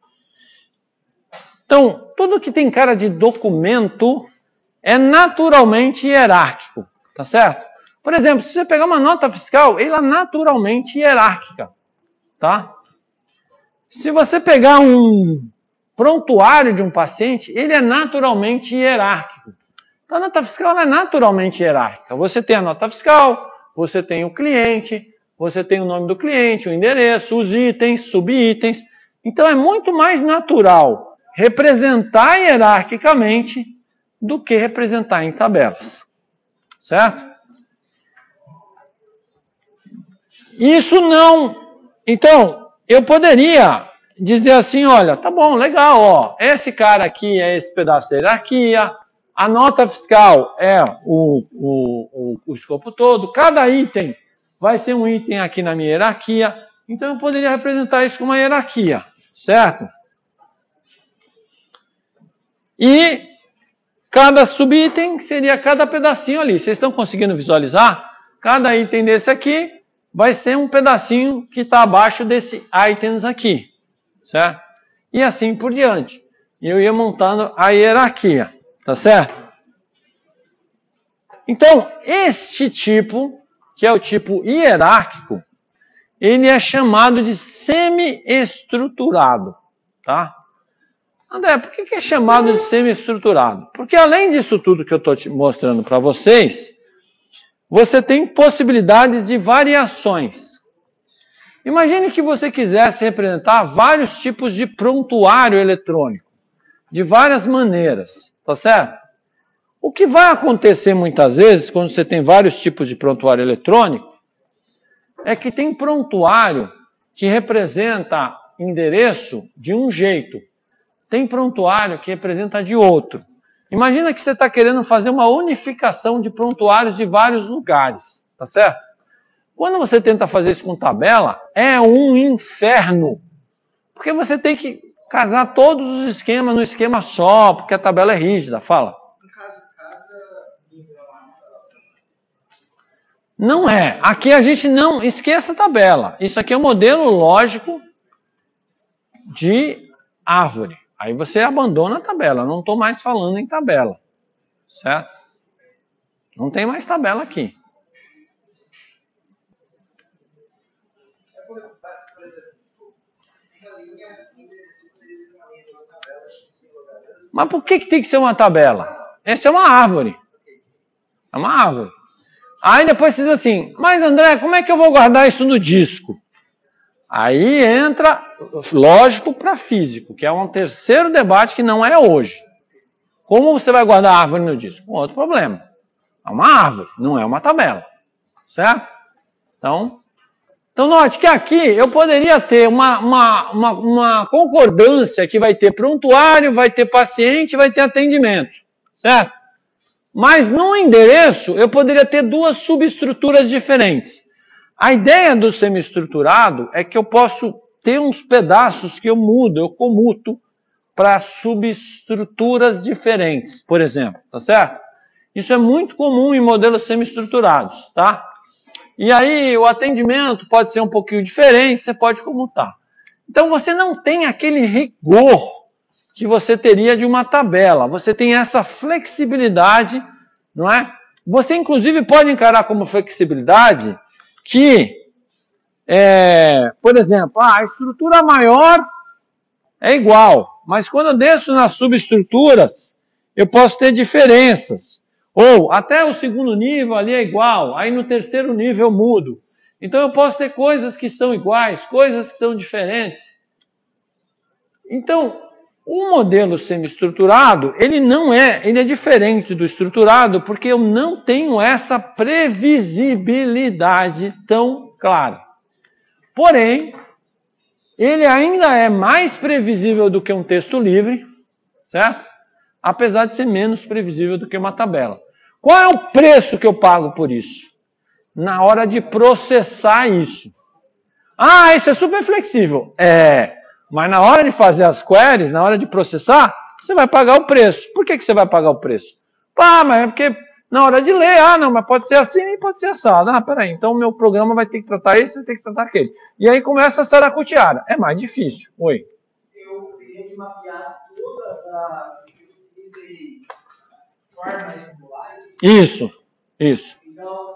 Então, tudo que tem cara de documento é naturalmente hierárquico, tá certo? Por exemplo, se você pegar uma nota fiscal, ela é naturalmente hierárquica, tá? Se você pegar um prontuário de um paciente, ele é naturalmente hierárquico. Então, a nota fiscal é naturalmente hierárquica. Você tem a nota fiscal, você tem o cliente, você tem o nome do cliente, o endereço, os itens, subitens. Então, é muito mais natural representar hierarquicamente do que representar em tabelas. Certo? Isso não... Então, eu poderia dizer assim, olha, tá bom, legal, ó, esse cara aqui é esse pedaço da hierarquia, a nota fiscal é o escopo todo, cada item vai ser um item aqui na minha hierarquia, então eu poderia representar isso com uma hierarquia, certo? E cada subitem seria cada pedacinho ali. Vocês estão conseguindo visualizar? Cada item desse aqui vai ser um pedacinho que está abaixo desse items aqui, certo? E assim por diante. E eu ia montando a hierarquia, tá certo? Então, este tipo, que é o tipo hierárquico, ele é chamado de semi-estruturado, tá? André, por que é chamado de semi-estruturado? Porque além disso tudo que eu estou te mostrando para vocês, você tem possibilidades de variações. Imagine que você quisesse representar vários tipos de prontuário eletrônico, de várias maneiras, tá certo? O que vai acontecer muitas vezes, quando você tem vários tipos de prontuário eletrônico, é que tem prontuário que representa endereço de um jeito, tem prontuário que representa de outro. Imagina que você está querendo fazer uma unificação de prontuários de vários lugares, tá certo? Quando você tenta fazer isso com tabela, é um inferno. Porque você tem que casar todos os esquemas no esquema só, porque a tabela é rígida. Fala. Não é. Aqui a gente não esqueça a tabela. Isso aqui é um modelo lógico de árvore. Aí você abandona a tabela. Não estou mais falando em tabela. Certo? Não tem mais tabela aqui. Mas por que tem que ser uma tabela? Essa é uma árvore. É uma árvore. Aí depois você diz assim, mas André, como é que eu vou guardar isso no disco? Aí entra, lógico, para físico, que é um terceiro debate que não é hoje. Como você vai guardar a árvore no disco? Outro problema. É uma árvore, não é uma tabela. Certo? Então, Então, note que aqui eu poderia ter uma concordância que vai ter prontuário, vai ter paciente, vai ter atendimento, certo? Mas no endereço eu poderia ter duas subestruturas diferentes. A ideia do semi-estruturado é que eu posso ter uns pedaços que eu mudo, eu comuto para subestruturas diferentes, por exemplo, tá certo? Isso é muito comum em modelos semi-estruturados, tá? E aí o atendimento pode ser um pouquinho diferente, você pode comutar. Então você não tem aquele rigor que você teria de uma tabela. Você tem essa flexibilidade, não é? Você inclusive pode encarar como flexibilidade que, por exemplo, a estrutura maior é igual, mas quando eu desço nas subestruturas, eu posso ter diferenças. Ou até o segundo nível ali é igual, aí no terceiro nível eu mudo. Então eu posso ter coisas que são iguais, coisas que são diferentes. Então, o modelo semi-estruturado, ele é diferente do estruturado porque eu não tenho essa previsibilidade tão clara. Porém, ele ainda é mais previsível do que um texto livre, certo? Apesar de ser menos previsível do que uma tabela. Qual é o preço que eu pago por isso? Na hora de processar isso. Ah, isso é super flexível. Mas na hora de fazer as queries, na hora de processar, você vai pagar o preço. Por que você vai pagar o preço? Mas é porque na hora de ler, não, mas pode ser assim e pode ser assado. Peraí, então o meu programa vai ter que tratar esse, vai ter que tratar aquele. E aí começa a saracoteada. É mais difícil. Oi. Eu teria que mapear todas as possíveis formas regulares. Isso. Então,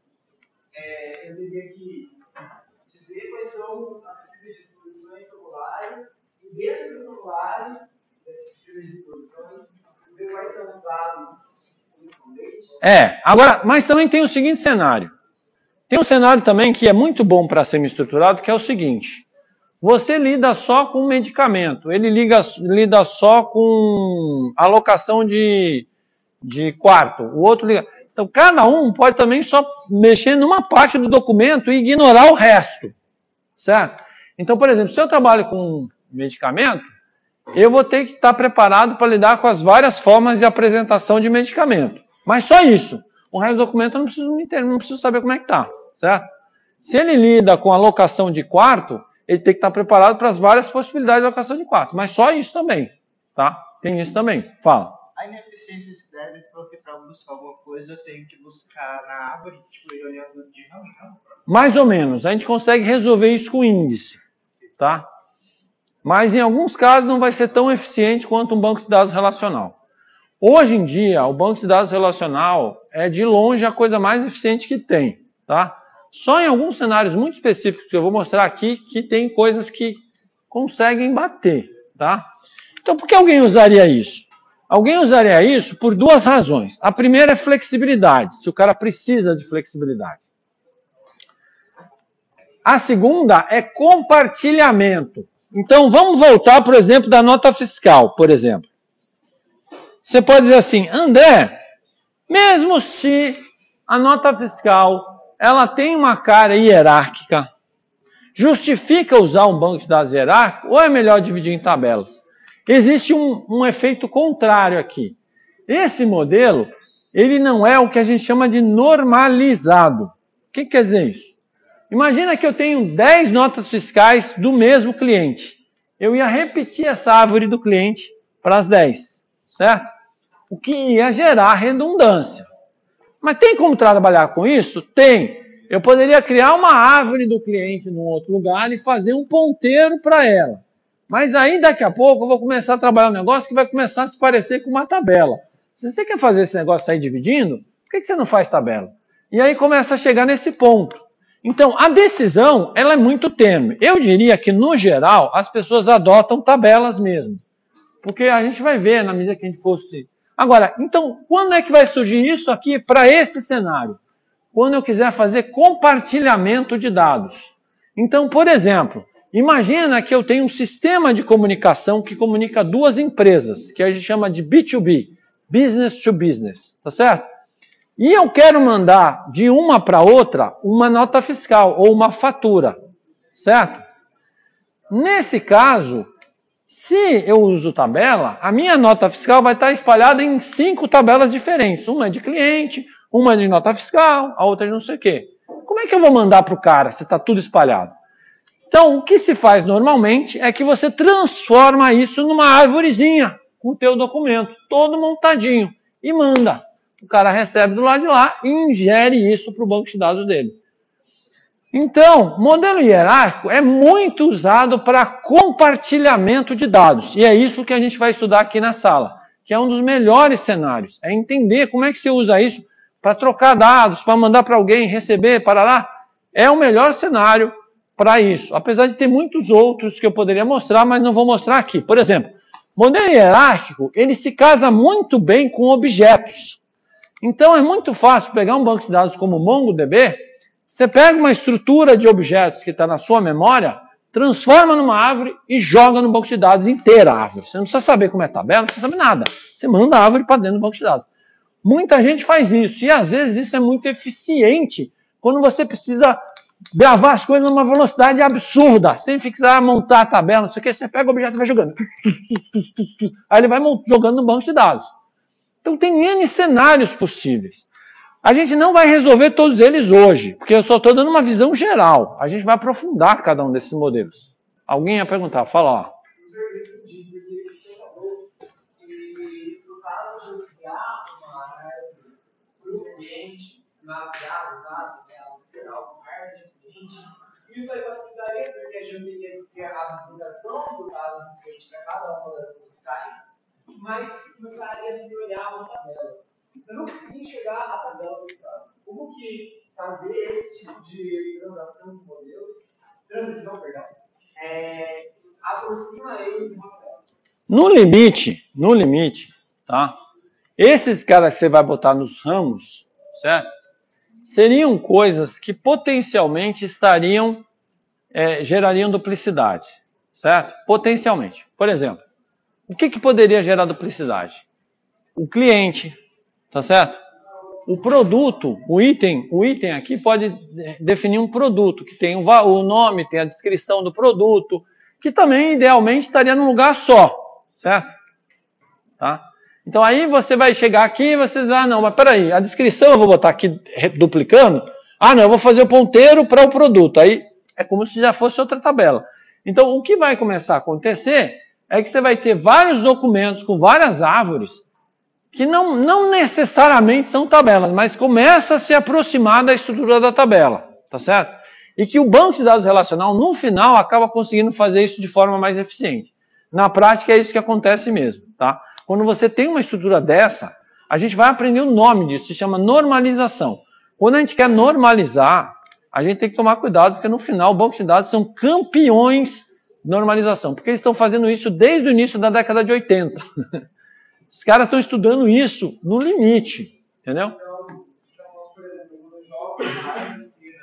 eu diria que dizer quais são as possíveis disposições regulares e dentro do regulário dessas possíveis disposições, ver quais são os dados correspondentes. Agora, mas também tem o seguinte cenário. Tem um cenário também que é muito bom para semi-estruturado, que é o seguinte. Você lida só com medicamento, ele lida só com alocação de quarto, o outro liga... Então, cada um pode também só mexer numa parte do documento e ignorar o resto, certo? Então, por exemplo, se eu trabalho com medicamento, eu vou ter que estar preparado para lidar com as várias formas de apresentação de medicamento. Mas só isso. O resto do documento eu não preciso saber como é que está, certo? Se ele lida com alocação de quarto, ele tem que estar preparado para as várias possibilidades de alocação de quarto. Mas só isso também, tá? Tem isso também. Fala. A ineficiência se deve porque para buscar alguma coisa eu tenho que buscar na árvore, tipo, ir olhando de ramo em ramo. Mais ou menos. A gente consegue resolver isso com índice, tá? Mas em alguns casos não vai ser tão eficiente quanto um banco de dados relacional. Hoje em dia, o banco de dados relacional é de longe a coisa mais eficiente que tem, tá? Só em alguns cenários muito específicos que eu vou mostrar aqui que tem coisas que conseguem bater, tá? Então, por que alguém usaria isso? Alguém usaria isso por duas razões. A primeira é flexibilidade, se o cara precisa de flexibilidade. A segunda é compartilhamento. Então, vamos voltar, por exemplo, da nota fiscal, por exemplo. Você pode dizer assim, André, mesmo se a nota fiscal ela tem uma cara hierárquica, justifica usar um banco de dados hierárquico ou é melhor dividir em tabelas? Existe um efeito contrário aqui. Esse modelo, ele não é o que a gente chama de normalizado. O que quer dizer isso? Imagina que eu tenho 10 notas fiscais do mesmo cliente. Eu ia repetir essa árvore do cliente para as 10, certo? O que ia gerar redundância. Mas tem como trabalhar com isso? Tem. Eu poderia criar uma árvore do cliente num outro lugar e fazer um ponteiro para ela. Mas aí, daqui a pouco, eu vou começar a trabalhar um negócio que vai começar a se parecer com uma tabela. Se você quer fazer esse negócio sair dividindo, por que você não faz tabela? E aí começa a chegar nesse ponto. Então, a decisão, ela é muito tênue. Eu diria que, no geral, as pessoas adotam tabelas mesmo. Porque a gente vai ver, na medida que a gente fosse... Agora, então, quando é que vai surgir isso aqui para esse cenário? Quando eu quiser fazer compartilhamento de dados. Então, por exemplo, imagina que eu tenho um sistema de comunicação que comunica duas empresas, que a gente chama de B2B, Business to Business, tá certo? E eu quero mandar de uma para outra uma nota fiscal ou uma fatura, certo? Nesse caso, se eu uso tabela, a minha nota fiscal vai estar espalhada em 5 tabelas diferentes. Uma é de cliente, uma é de nota fiscal, a outra é de não sei o quê. Como é que eu vou mandar para o cara se está tudo espalhado? Então, o que se faz normalmente é que você transforma isso numa árvorezinha com o teu documento, todo montadinho, e manda. O cara recebe do lado de lá e ingere isso para o banco de dados dele. Então, modelo hierárquico é muito usado para compartilhamento de dados. E é isso que a gente vai estudar aqui na sala, que é um dos melhores cenários. É entender como é que você usa isso para trocar dados, para mandar para alguém, receber, para lá. É o melhor cenário para isso. Apesar de ter muitos outros que eu poderia mostrar, mas não vou mostrar aqui. Por exemplo, modelo hierárquico, ele se casa muito bem com objetos. Então, é muito fácil pegar um banco de dados como o MongoDB, você pega uma estrutura de objetos que está na sua memória, transforma numa árvore e joga no banco de dados inteira a árvore. Você não precisa saber como é tabela, não precisa saber nada. Você manda a árvore para dentro do banco de dados. Muita gente faz isso, e às vezes isso é muito eficiente quando você precisa gravar as coisas numa velocidade absurda, sem precisar montar a tabela, não sei o que, você pega o objeto e vai jogando. Aí ele vai jogando no banco de dados. Então tem N cenários possíveis. A gente não vai resolver todos eles hoje, porque eu só estou dando uma visão geral. A gente vai aprofundar cada um desses modelos. Alguém ia perguntar, fala lá. Isso aí facilitaria, porque a gente teria que ter a divulgação do dado do cliente para cada uma das fiscais, mas começaria a se olhar uma tabela. Eu não consegui chegar à tabela fiscal. Como que fazer esse tipo de transição de modelos, aproxima ele de uma tabela? No limite, tá? Esses caras que você vai botar nos ramos, certo? Seriam coisas que potencialmente gerariam duplicidade, certo? Potencialmente. Por exemplo, o que poderia gerar duplicidade? O cliente, tá certo? O produto, o item aqui pode definir um produto, que tem o nome, tem a descrição do produto, que também, idealmente, estaria num lugar só, certo? Tá? Então, aí você vai chegar aqui e você diz, não, mas peraí, a descrição eu vou botar aqui duplicando, não, eu vou fazer o ponteiro para o produto, aí é como se já fosse outra tabela. Então, o que vai começar a acontecer é que você vai ter vários documentos com várias árvores, que não necessariamente são tabelas, mas começa a se aproximar da estrutura da tabela, tá certo? E que o banco de dados relacional, no final, acaba conseguindo fazer isso de forma mais eficiente. Na prática, é isso que acontece mesmo, tá? Quando você tem uma estrutura dessa, a gente vai aprender o nome disso, se chama normalização. Quando a gente quer normalizar, a gente tem que tomar cuidado, porque no final, o banco de dados são campeões de normalização, porque eles estão fazendo isso desde o início da década de 80. Os caras estão estudando isso no limite, entendeu? Então, por exemplo, quando eu jogo a área inteira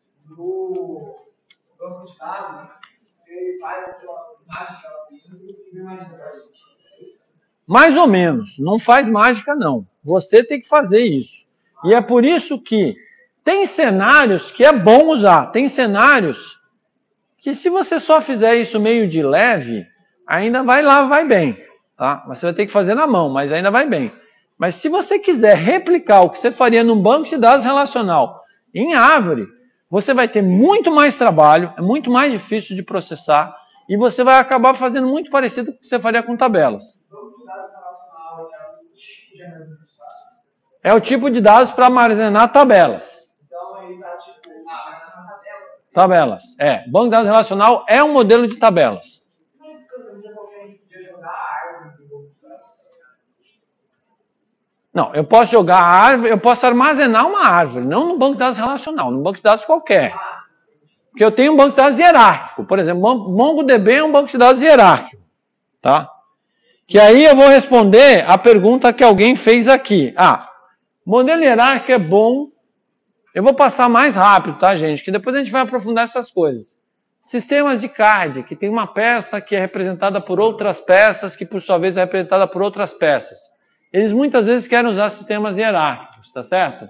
no banco de dados, ele faz a sua mágica e me imagina para a gente. Mais ou menos. Não faz mágica, não. Você tem que fazer isso. E é por isso que tem cenários que é bom usar. Tem cenários que, se você só fizer isso meio de leve, ainda vai bem. Tá? Mas você vai ter que fazer na mão, mas ainda vai bem. Mas se você quiser replicar o que você faria num banco de dados relacional em árvore, você vai ter muito mais trabalho, é muito mais difícil de processar, e você vai acabar fazendo muito parecido com o que você faria com tabelas. É o tipo de dados para armazenar tabelas. Então ele está tipo, armazenar tabelas. Banco de dados relacional é um modelo de tabelas. Não, eu posso jogar a árvore, eu posso armazenar uma árvore, não no banco de dados relacional, no banco de dados qualquer. Porque eu tenho um banco de dados hierárquico. Por exemplo, MongoDB é um banco de dados hierárquico. Tá? Que aí eu vou responder a pergunta que alguém fez aqui. Modelo hierárquico é bom. Eu vou passar mais rápido, tá, gente? Que depois a gente vai aprofundar essas coisas. Sistemas de CAD, que tem uma peça que é representada por outras peças, que por sua vez é representada por outras peças. eles muitas vezes querem usar sistemas hierárquicos, tá certo?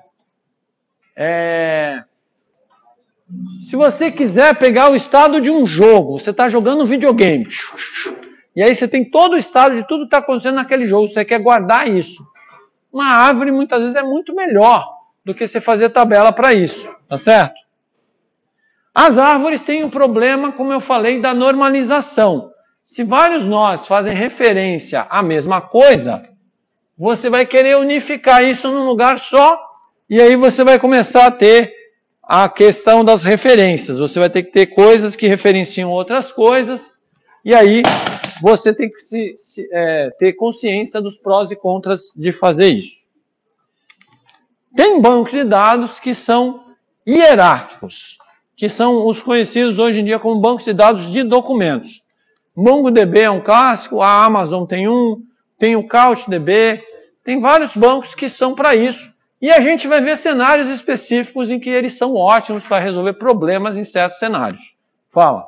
Se você quiser pegar o estado de um jogo, você está jogando um videogame, e aí você tem todo o estado de tudo que está acontecendo naquele jogo, você quer guardar isso. Uma árvore muitas vezes é muito melhor do que você fazer tabela para isso, tá certo? As árvores têm um problema, como eu falei, da normalização. Se vários nós fazem referência à mesma coisa, você vai querer unificar isso num lugar só, e aí você vai começar a ter a questão das referências. Você vai ter que ter coisas que referenciam outras coisas, e aí você tem que ter consciência dos prós e contras de fazer isso. Tem bancos de dados que são hierárquicos, que são os conhecidos hoje em dia como bancos de dados de documentos. MongoDB é um clássico, a Amazon tem o CouchDB, tem vários bancos que são para isso. E a gente vai ver cenários específicos em que eles são ótimos para resolver problemas em certos cenários. Fala.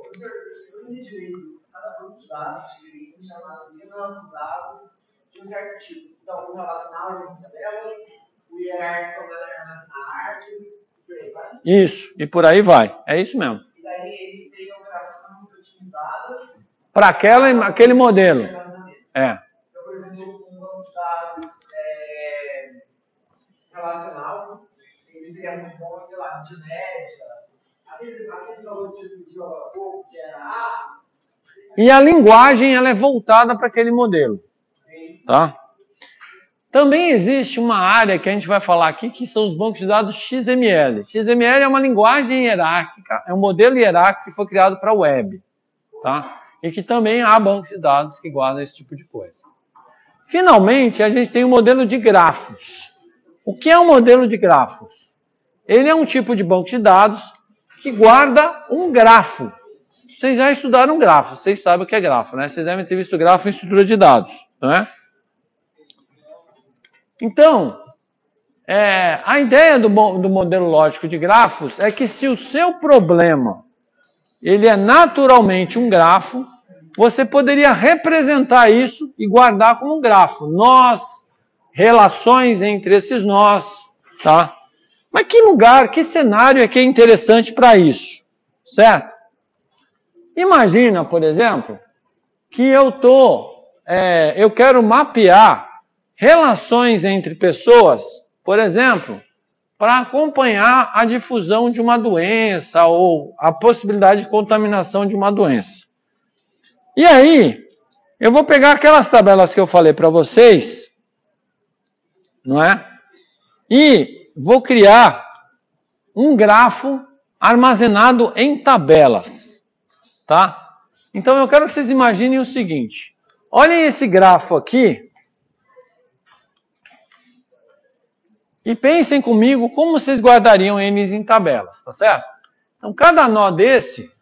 Cada banco de dados armazena dados de um certo tipo. Então, o relacional de tabelas, o hierárquico armazena árvores, por aí vai. Isso, e por aí vai. É isso mesmo. E daí eles têm operações otimizadas para aquele modelo. Então, por exemplo, um banco de dados relacional, ele seria muito bom, sei lá, de média, aquele valor de pouco, que era A. E a linguagem ela é voltada para aquele modelo. Tá? Também existe uma área que a gente vai falar aqui, que são os bancos de dados XML. XML é uma linguagem hierárquica, é um modelo hierárquico que foi criado para a web. Tá? E que também há bancos de dados que guardam esse tipo de coisa. Finalmente, a gente tem o modelo de grafos. O que é um modelo de grafos? Ele é um tipo de banco de dados que guarda um grafo. Vocês já estudaram grafo, vocês sabem o que é grafo, né? Vocês devem ter visto grafo em estrutura de dados, não é? Então, a ideia do modelo lógico de grafos é que se o seu problema ele é naturalmente um grafo, você poderia representar isso e guardar como um grafo. Nós, relações entre esses nós, tá? Mas que lugar, que cenário é que é interessante para isso, certo? Imagina, por exemplo, que eu quero mapear relações entre pessoas, por exemplo, para acompanhar a difusão de uma doença ou a possibilidade de contaminação de uma doença. E aí, eu vou pegar aquelas tabelas que eu falei para vocês, não é? E vou criar um grafo armazenado em tabelas, tá? Então eu quero que vocês imaginem o seguinte. Olhem esse grafo aqui e pensem comigo como vocês guardariam eles em tabelas, tá certo? Então cada nó desse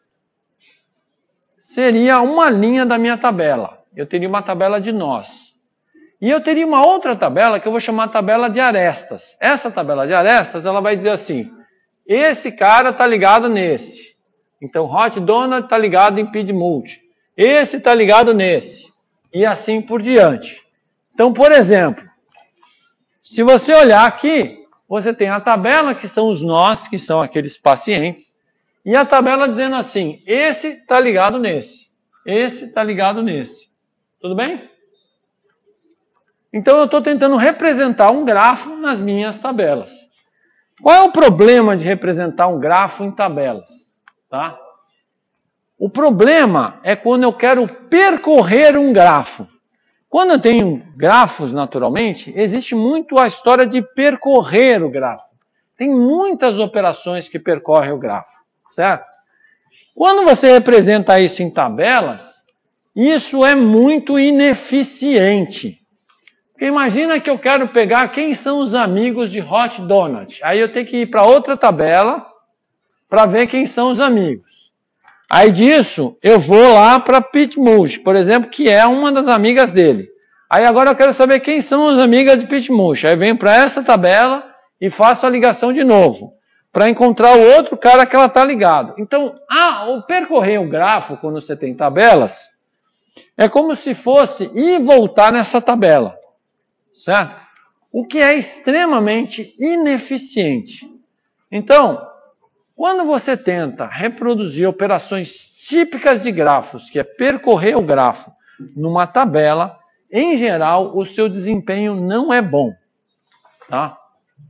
seria uma linha da minha tabela. Eu teria uma tabela de nós. E eu teria uma outra tabela que eu vou chamar tabela de arestas. Essa tabela de arestas, ela vai dizer assim, esse cara está ligado nesse. Então, Hot Donut está ligado em PidMulti. Esse está ligado nesse. E assim por diante. Então, por exemplo, se você olhar aqui, você tem a tabela que são os nós, que são aqueles pacientes, e a tabela dizendo assim, esse está ligado nesse. Esse está ligado nesse. Tudo bem? Então, eu estou tentando representar um grafo nas minhas tabelas. Qual é o problema de representar um grafo em tabelas? Tá? O problema é quando eu quero percorrer um grafo. Quando eu tenho grafos, naturalmente, existe muito a história de percorrer o grafo. Tem muitas operações que percorrem o grafo, certo? Quando você representa isso em tabelas, isso é muito ineficiente. Porque imagina que eu quero pegar quem são os amigos de Hot Donut. Aí eu tenho que ir para outra tabela para ver quem são os amigos. Aí disso, eu vou lá para PidMulti, por exemplo, que é uma das amigas dele. Aí agora eu quero saber quem são as amigas de PidMulti. Aí venho para essa tabela e faço a ligação de novo, para encontrar o outro cara que ela está ligado. Então, o percorrer o grafo, quando você tem tabelas, é como se fosse ir e voltar nessa tabela. certo? O que é extremamente ineficiente. Então, quando você tenta reproduzir operações típicas de grafos, que é percorrer o grafo numa tabela, em geral, o seu desempenho não é bom, tá?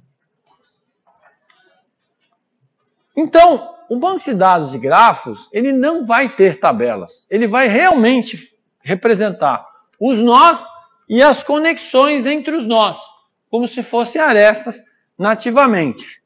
Então, o banco de dados de grafos, ele não vai ter tabelas. Ele vai realmente representar os nós e as conexões entre os nós, como se fossem arestas nativamente.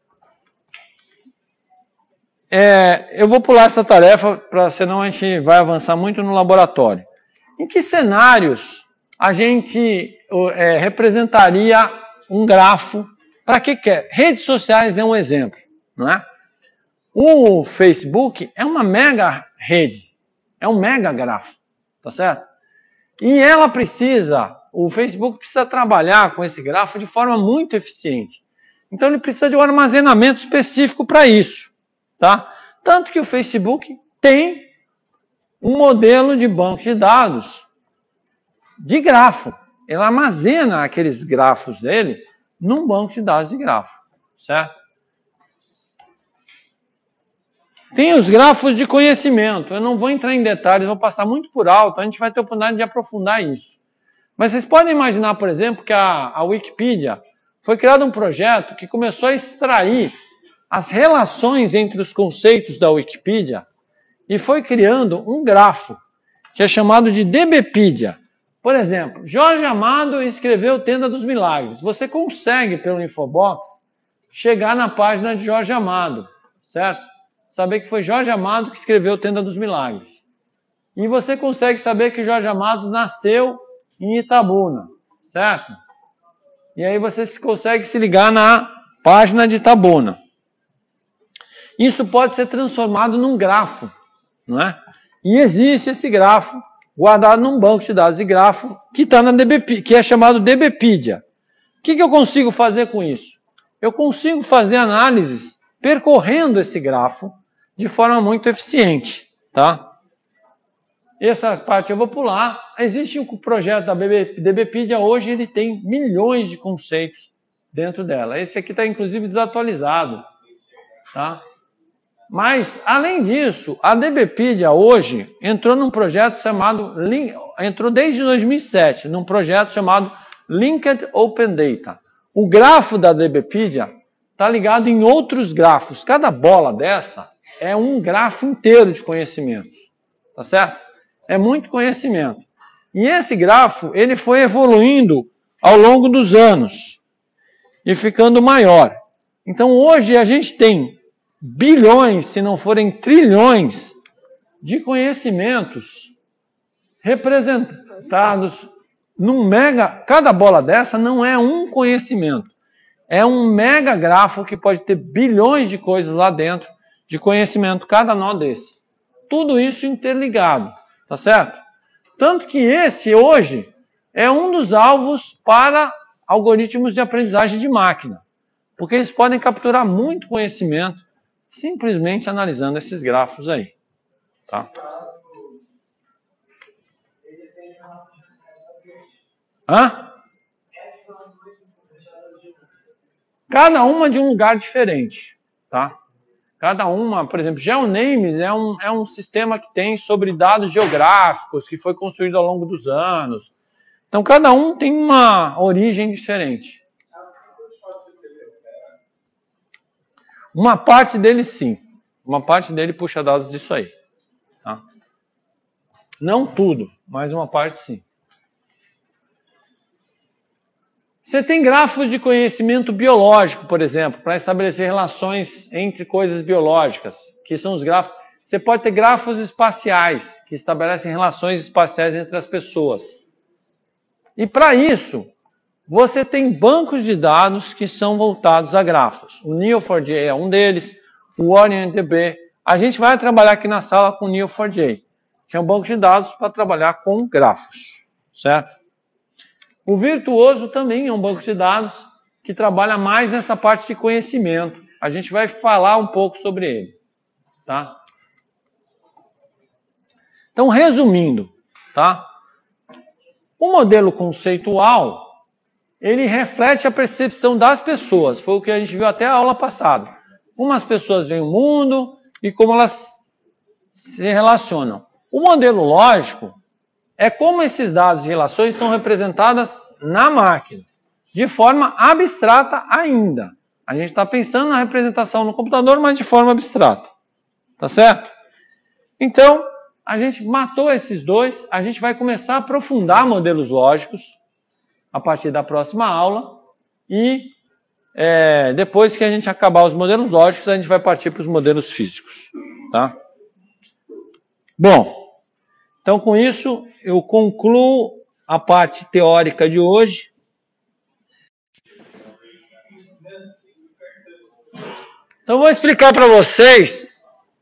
Eu vou pular essa tarefa, senão a gente vai avançar muito no laboratório. Em que cenários a gente representaria um grafo? Para que é? Redes sociais é um exemplo, não é? O Facebook é uma mega rede, é um mega grafo, tá certo? E o Facebook precisa trabalhar com esse grafo de forma muito eficiente. Então ele precisa de um armazenamento específico para isso, tá? Tanto que o Facebook tem um modelo de banco de dados de grafo. Ele armazena aqueles grafos dele num banco de dados de grafo, certo? Tem os grafos de conhecimento. Eu não vou entrar em detalhes, vou passar muito por alto, a gente vai ter a oportunidade de aprofundar isso. Mas vocês podem imaginar, por exemplo, que a Wikipedia foi criado um projeto que começou a extrair as relações entre os conceitos da Wikipedia e foi criando um grafo, que é chamado de DBpedia. Por exemplo, Jorge Amado escreveu Tenda dos Milagres. Você consegue, pelo Infobox, chegar na página de Jorge Amado, certo? Saber que foi Jorge Amado que escreveu Tenda dos Milagres. E você consegue saber que Jorge Amado nasceu em Itabuna, certo? E aí você consegue se ligar na página de Itabuna. Isso pode ser transformado num grafo, não é? E existe esse grafo guardado num banco de dados de grafo que está na que é chamado DBpedia. O que eu consigo fazer com isso? Eu consigo fazer análises percorrendo esse grafo de forma muito eficiente, tá? Essa parte eu vou pular. Existe um projeto da DBpedia, hoje ele tem milhões de conceitos dentro dela. Esse aqui está inclusive desatualizado, tá? Mas, além disso, a DBpedia hoje entrou num projeto chamado, entrou desde 2007, num projeto chamado Linked Open Data. O grafo da DBpedia está ligado em outros grafos. Cada bola dessa é um grafo inteiro de conhecimentos, tá certo? É muito conhecimento. E esse grafo, ele foi evoluindo ao longo dos anos e ficando maior. Então, hoje a gente tem bilhões, se não forem trilhões, de conhecimentos representados num mega... Cada bola dessa não é um conhecimento. É um mega grafo que pode ter bilhões de coisas lá dentro de conhecimento, cada nó desse. Tudo isso interligado, tá certo? Tanto que esse, hoje, é um dos alvos para algoritmos de aprendizagem de máquina. Porque eles podem capturar muito conhecimento simplesmente analisando esses grafos aí. Tá? Hã? Cada uma de um lugar diferente. Tá? Cada uma, por exemplo, GeoNames é um sistema que tem sobre dados geográficos, que foi construído ao longo dos anos. Então, cada um tem uma origem diferente. Uma parte dele, sim. Uma parte dele puxa dados disso aí. Tá? Não tudo, mas uma parte, sim. Você tem grafos de conhecimento biológico, por exemplo, para estabelecer relações entre coisas biológicas, que são os grafos. Você pode ter grafos espaciais, que estabelecem relações espaciais entre as pessoas. E para isso, você tem bancos de dados que são voltados a grafos. O Neo4j é um deles, o OrionDB. A gente vai trabalhar aqui na sala com o Neo4j, que é um banco de dados para trabalhar com grafos, certo? O Virtuoso também é um banco de dados que trabalha mais nessa parte de conhecimento. A gente vai falar um pouco sobre ele, tá? Então, resumindo, tá? O modelo conceitual, ele reflete a percepção das pessoas. Foi o que a gente viu até a aula passada. Como as pessoas veem o mundo e como elas se relacionam. O modelo lógico é como esses dados e relações são representadas na máquina, de forma abstrata ainda. A gente está pensando na representação no computador, mas de forma abstrata. Tá certo? Então, a gente matou esses dois, a gente vai começar a aprofundar modelos lógicos a partir da próxima aula e depois que a gente acabar os modelos lógicos, a gente vai partir para os modelos físicos. Tá? Bom, então com isso eu concluo a parte teórica de hoje. Então vou explicar para vocês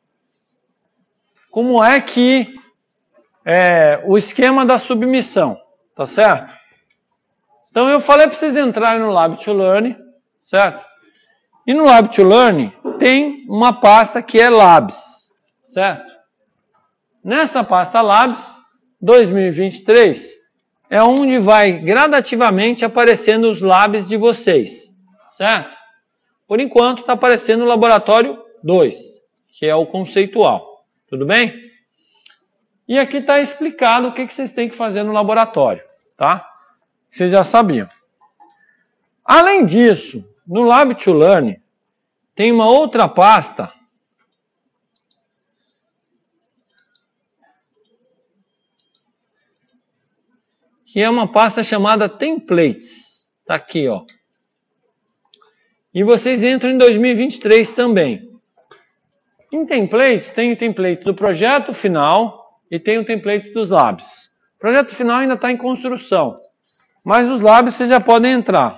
como é que o esquema da submissão, tá certo? Então eu falei para vocês entrarem no Lab2Learn, certo? E no Lab2Learn tem uma pasta que é Labs, certo? Nessa pasta Labs 2023 é onde vai gradativamente aparecendo os labs de vocês, certo? Por enquanto está aparecendo o laboratório 2, que é o conceitual, tudo bem? E aqui está explicado o que vocês têm que fazer no laboratório, tá? Vocês já sabiam. Além disso, no Lab2Learn tem uma outra pasta que é uma pasta chamada Templates. Está aqui, ó. E vocês entram em 2023 também. Em Templates, tem o template do projeto final e tem o template dos labs. O projeto final ainda está em construção, mas os labs vocês já podem entrar.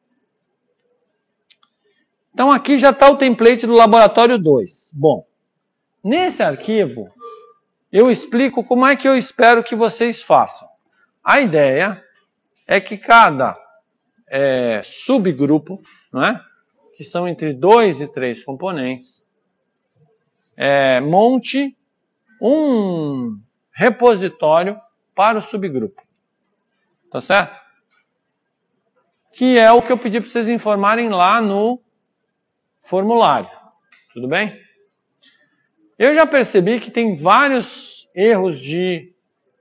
Então aqui já está o template do laboratório 2. Bom, nesse arquivo eu explico como é que eu espero que vocês façam. A ideia é que cada subgrupo, não é? Que são entre 2 e 3 componentes, monte um repositório para o subgrupo. Tá certo? Que é o que eu pedi para vocês informarem lá no formulário. Tudo bem? Eu já percebi que tem vários erros de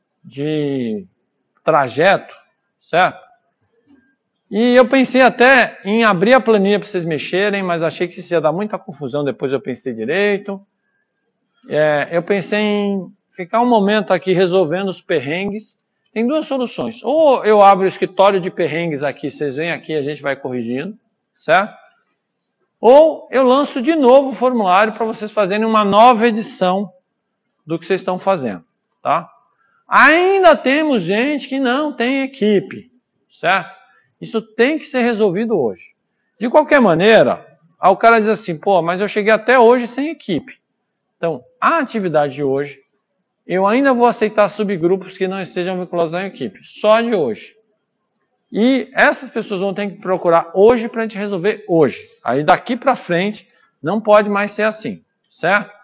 trajeto, certo? E eu pensei até em abrir a planilha para vocês mexerem, mas achei que isso ia dar muita confusão, depois eu pensei direito. Eu pensei em ficar um momento aqui resolvendo os perrengues. Tem duas soluções. Ou eu abro o escritório de perrengues aqui, vocês vêm aqui e a gente vai corrigindo, certo? Ou eu lanço de novo o formulário para vocês fazerem uma nova edição do que vocês estão fazendo, tá? Ainda temos gente que não tem equipe, certo? Isso tem que ser resolvido hoje. De qualquer maneira, o cara diz assim, pô, mas eu cheguei até hoje sem equipe. Então, a atividade de hoje, eu ainda vou aceitar subgrupos que não estejam vinculados à equipe, só de hoje. E essas pessoas vão ter que procurar hoje para a gente resolver hoje. Aí daqui para frente, não pode mais ser assim, certo?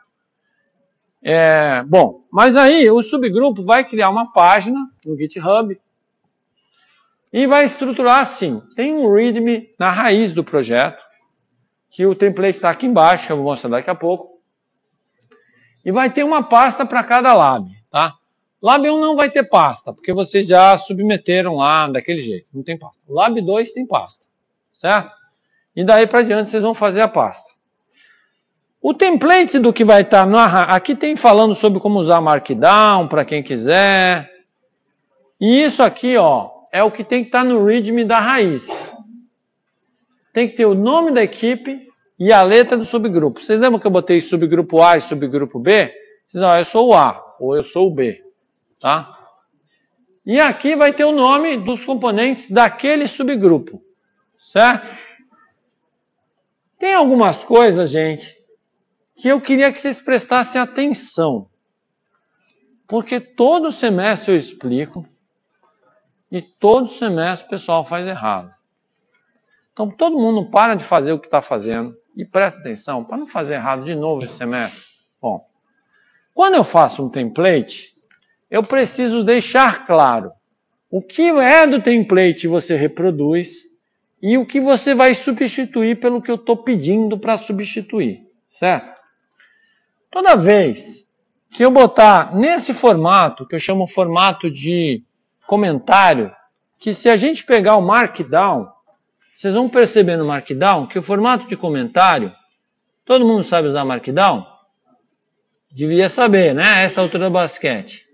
Bom, mas aí o subgrupo vai criar uma página no GitHub e vai estruturar assim. Tem um README na raiz do projeto, que o template está aqui embaixo, que eu vou mostrar daqui a pouco. E vai ter uma pasta para cada lab, tá? Lab 1 não vai ter pasta, porque vocês já submeteram lá daquele jeito, não tem pasta. Lab 2 tem pasta, certo? E daí para diante vocês vão fazer a pasta. O template do que vai estar aqui tem falando sobre como usar Markdown para quem quiser. E isso aqui, ó, é o que tem que estar no README da raiz. Tem que ter o nome da equipe e a letra do subgrupo. Vocês lembram que eu botei subgrupo A e subgrupo B? Vocês dizem, eu sou o A ou eu sou o B, tá? E aqui vai ter o nome dos componentes daquele subgrupo, certo? Tem algumas coisas, gente, que eu queria que vocês prestassem atenção. Porque todo semestre eu explico e todo semestre o pessoal faz errado. Então todo mundo para de fazer o que está fazendo e presta atenção para não fazer errado de novo esse semestre. Bom, quando eu faço um template, eu preciso deixar claro o que é do template você reproduz e o que você vai substituir pelo que eu estou pedindo para substituir, certo? Toda vez que eu botar nesse formato, que eu chamo formato de comentário, que se a gente pegar o Markdown, vocês vão perceber no Markdown que o formato de comentário, todo mundo sabe usar Markdown? Devia saber, né? Essa altura do basquete.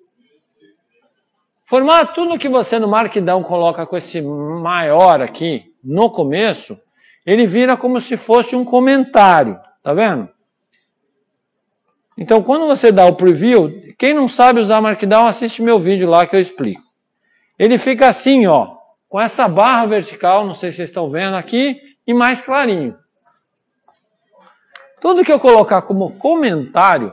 Formato, tudo que você no Markdown coloca com esse maior aqui, no começo, ele vira como se fosse um comentário, tá vendo? Então, quando você dá o preview, quem não sabe usar Markdown, assiste meu vídeo lá que eu explico. Ele fica assim, ó, com essa barra vertical, não sei se vocês estão vendo aqui, e mais clarinho. Tudo que eu colocar como comentário,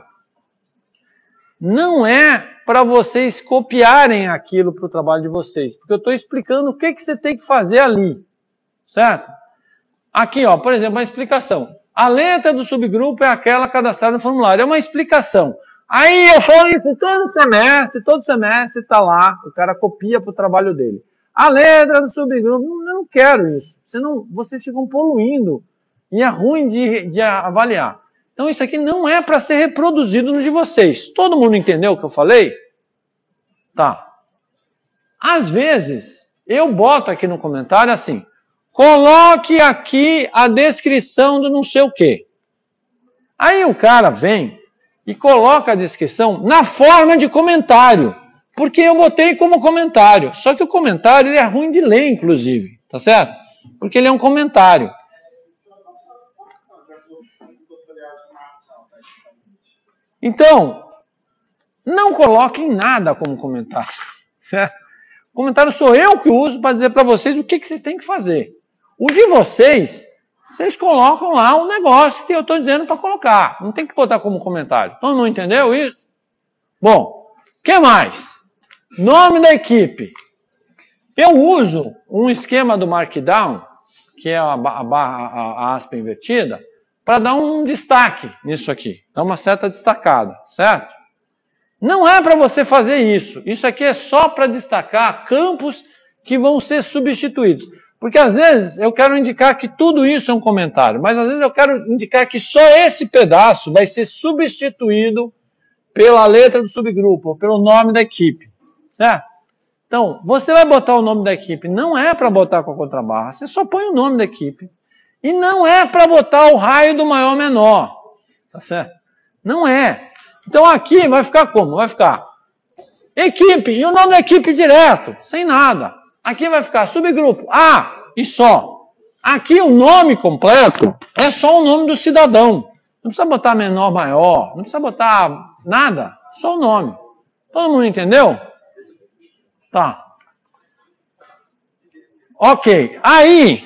não é para vocês copiarem aquilo para o trabalho de vocês, porque eu estou explicando o que você tem que fazer ali, certo? Aqui, ó, por exemplo, uma explicação. A letra do subgrupo é aquela cadastrada no formulário, é uma explicação. Aí eu falo isso todo semestre está lá, o cara copia para o trabalho dele. A letra do subgrupo, eu não quero isso, senão vocês ficam poluindo e é ruim de avaliar. Então isso aqui não é para ser reproduzido no de vocês. Todo mundo entendeu o que eu falei? Tá. Às vezes, eu boto aqui no comentário assim, coloque aqui a descrição do não sei o quê. Aí o cara vem e coloca a descrição na forma de comentário, porque eu botei como comentário. Só que o comentário ele é ruim de ler, inclusive, tá certo? Porque ele é um comentário. Então, não coloquem nada como comentário, certo? Comentário sou eu que uso para dizer para vocês o que vocês têm que fazer. O de vocês, vocês colocam lá o negócio que eu estou dizendo para colocar. Não tem que botar como comentário. Todo mundo entendeu isso? Bom, o que mais? Nome da equipe. Eu uso um esquema do Markdown, que é a aspa invertida, para dar um destaque nisso aqui. Dar uma certa destacada, certo? Não é para você fazer isso. Isso aqui é só para destacar campos que vão ser substituídos. Porque às vezes eu quero indicar que tudo isso é um comentário, mas às vezes eu quero indicar que só esse pedaço vai ser substituído pela letra do subgrupo, ou pelo nome da equipe, certo? Então, você vai botar o nome da equipe, não é para botar com a contrabarra, você só põe o nome da equipe. E não é para botar o raio do maior menor, tá certo? Não é. Então aqui vai ficar como? Vai ficar equipe, e o nome da equipe direto, sem nada. Aqui vai ficar subgrupo A e só. Aqui o nome completo é só o nome do cidadão. Não precisa botar menor, maior, não precisa botar nada, só o nome. Todo mundo entendeu? Tá. Ok. Aí,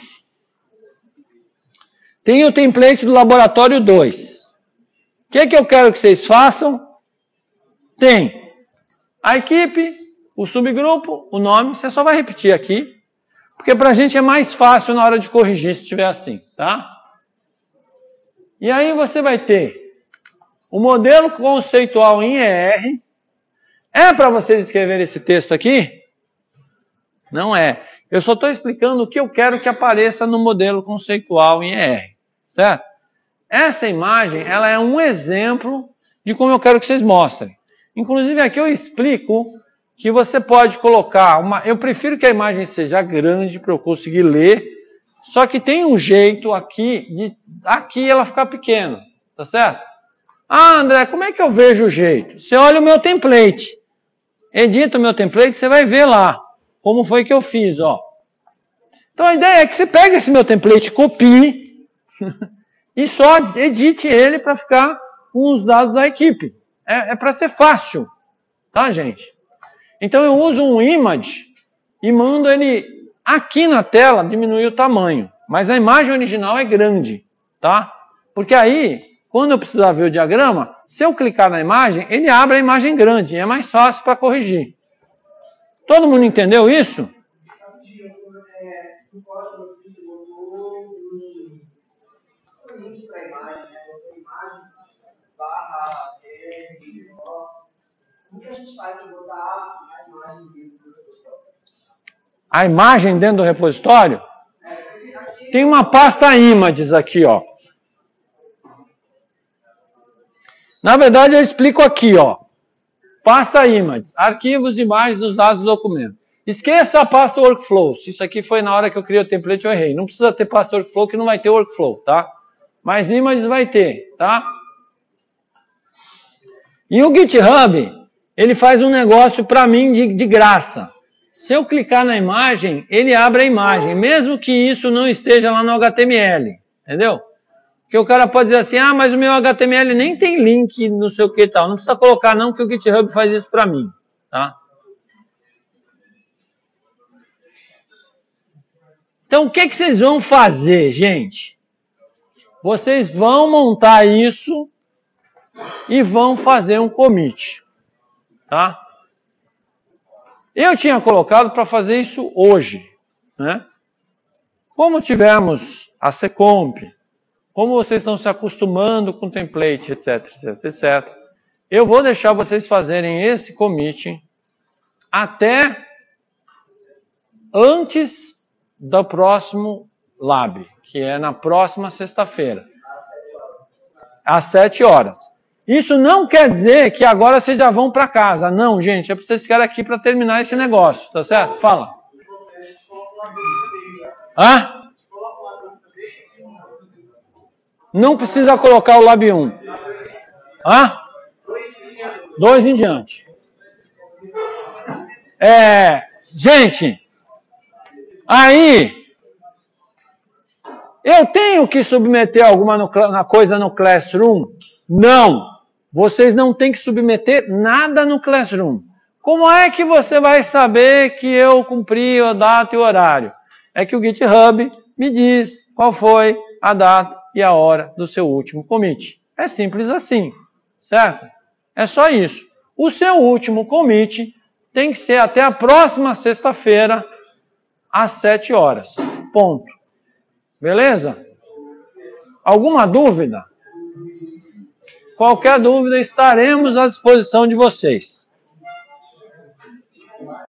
tem o template do laboratório 2. O que eu quero que vocês façam? Tem a equipe, o subgrupo, o nome, você só vai repetir aqui, porque para a gente é mais fácil na hora de corrigir se estiver assim, tá? E aí você vai ter o modelo conceitual em ER. É para vocês escreverem esse texto aqui? Não é. Eu só estou explicando o que eu quero que apareça no modelo conceitual em ER, certo? Essa imagem, ela é um exemplo de como eu quero que vocês mostrem. Inclusive aqui eu explico que você pode colocar uma... Eu prefiro que a imagem seja grande para eu conseguir ler, só que tem um jeito aqui de aqui ela ficar pequena, tá certo? Ah, André, como é que eu vejo o jeito? Você olha o meu template. Edita o meu template, você vai ver lá como foi que eu fiz, ó. Então a ideia é que você pegue esse meu template, copie e só edite ele para ficar com os dados da equipe. É para ser fácil, tá, gente? Então eu uso um image e mando ele aqui na tela diminuir o tamanho. Mas a imagem original é grande, tá? Porque aí, quando eu precisar ver o diagrama, se eu clicar na imagem, ele abre a imagem grande. E é mais fácil para corrigir. Todo mundo entendeu isso? O que a gente faz é botar a imagem dele do professor. a imagem dentro do repositório, tem uma pasta images aqui, ó. Na verdade, eu explico aqui, ó. Pasta images, arquivos de imagens usados no documento. Esqueça a pasta workflows. Isso aqui foi na hora que eu criei o template, eu errei. Não precisa ter pasta workflow, que não vai ter workflow, tá? Mas images vai ter, tá? E o GitHub, ele faz um negócio para mim de graça. Se eu clicar na imagem, ele abre a imagem, mesmo que isso não esteja lá no HTML, entendeu? Porque o cara pode dizer assim, ah, mas o meu HTML nem tem link, não sei o que e tal. Não precisa colocar não, que o GitHub faz isso para mim, tá? Então, o que vocês vão fazer, gente? Vocês vão montar isso e vão fazer um commit, tá? Eu tinha colocado para fazer isso hoje, né? Como tivemos a Secomp, como vocês estão se acostumando com template, etc, etc, etc, eu vou deixar vocês fazerem esse commit até antes do próximo lab, que é na próxima sexta-feira, às 7 horas. Isso não quer dizer que agora vocês já vão para casa. Não, gente, é para vocês ficarem aqui para terminar esse negócio, tá certo? Fala. Hã? Não precisa colocar o Lab 1. Hã? 2 em diante. Gente, aí eu tenho que submeter alguma coisa no Classroom? Não. Vocês não têm que submeter nada no Classroom. Como é que você vai saber que eu cumpri a data e o horário? É que o GitHub me diz qual foi a data e a hora do seu último commit. É simples assim, certo? É só isso. O seu último commit tem que ser até a próxima sexta-feira, às 7 horas. Ponto. Beleza? Alguma dúvida? Qualquer dúvida, estaremos à disposição de vocês.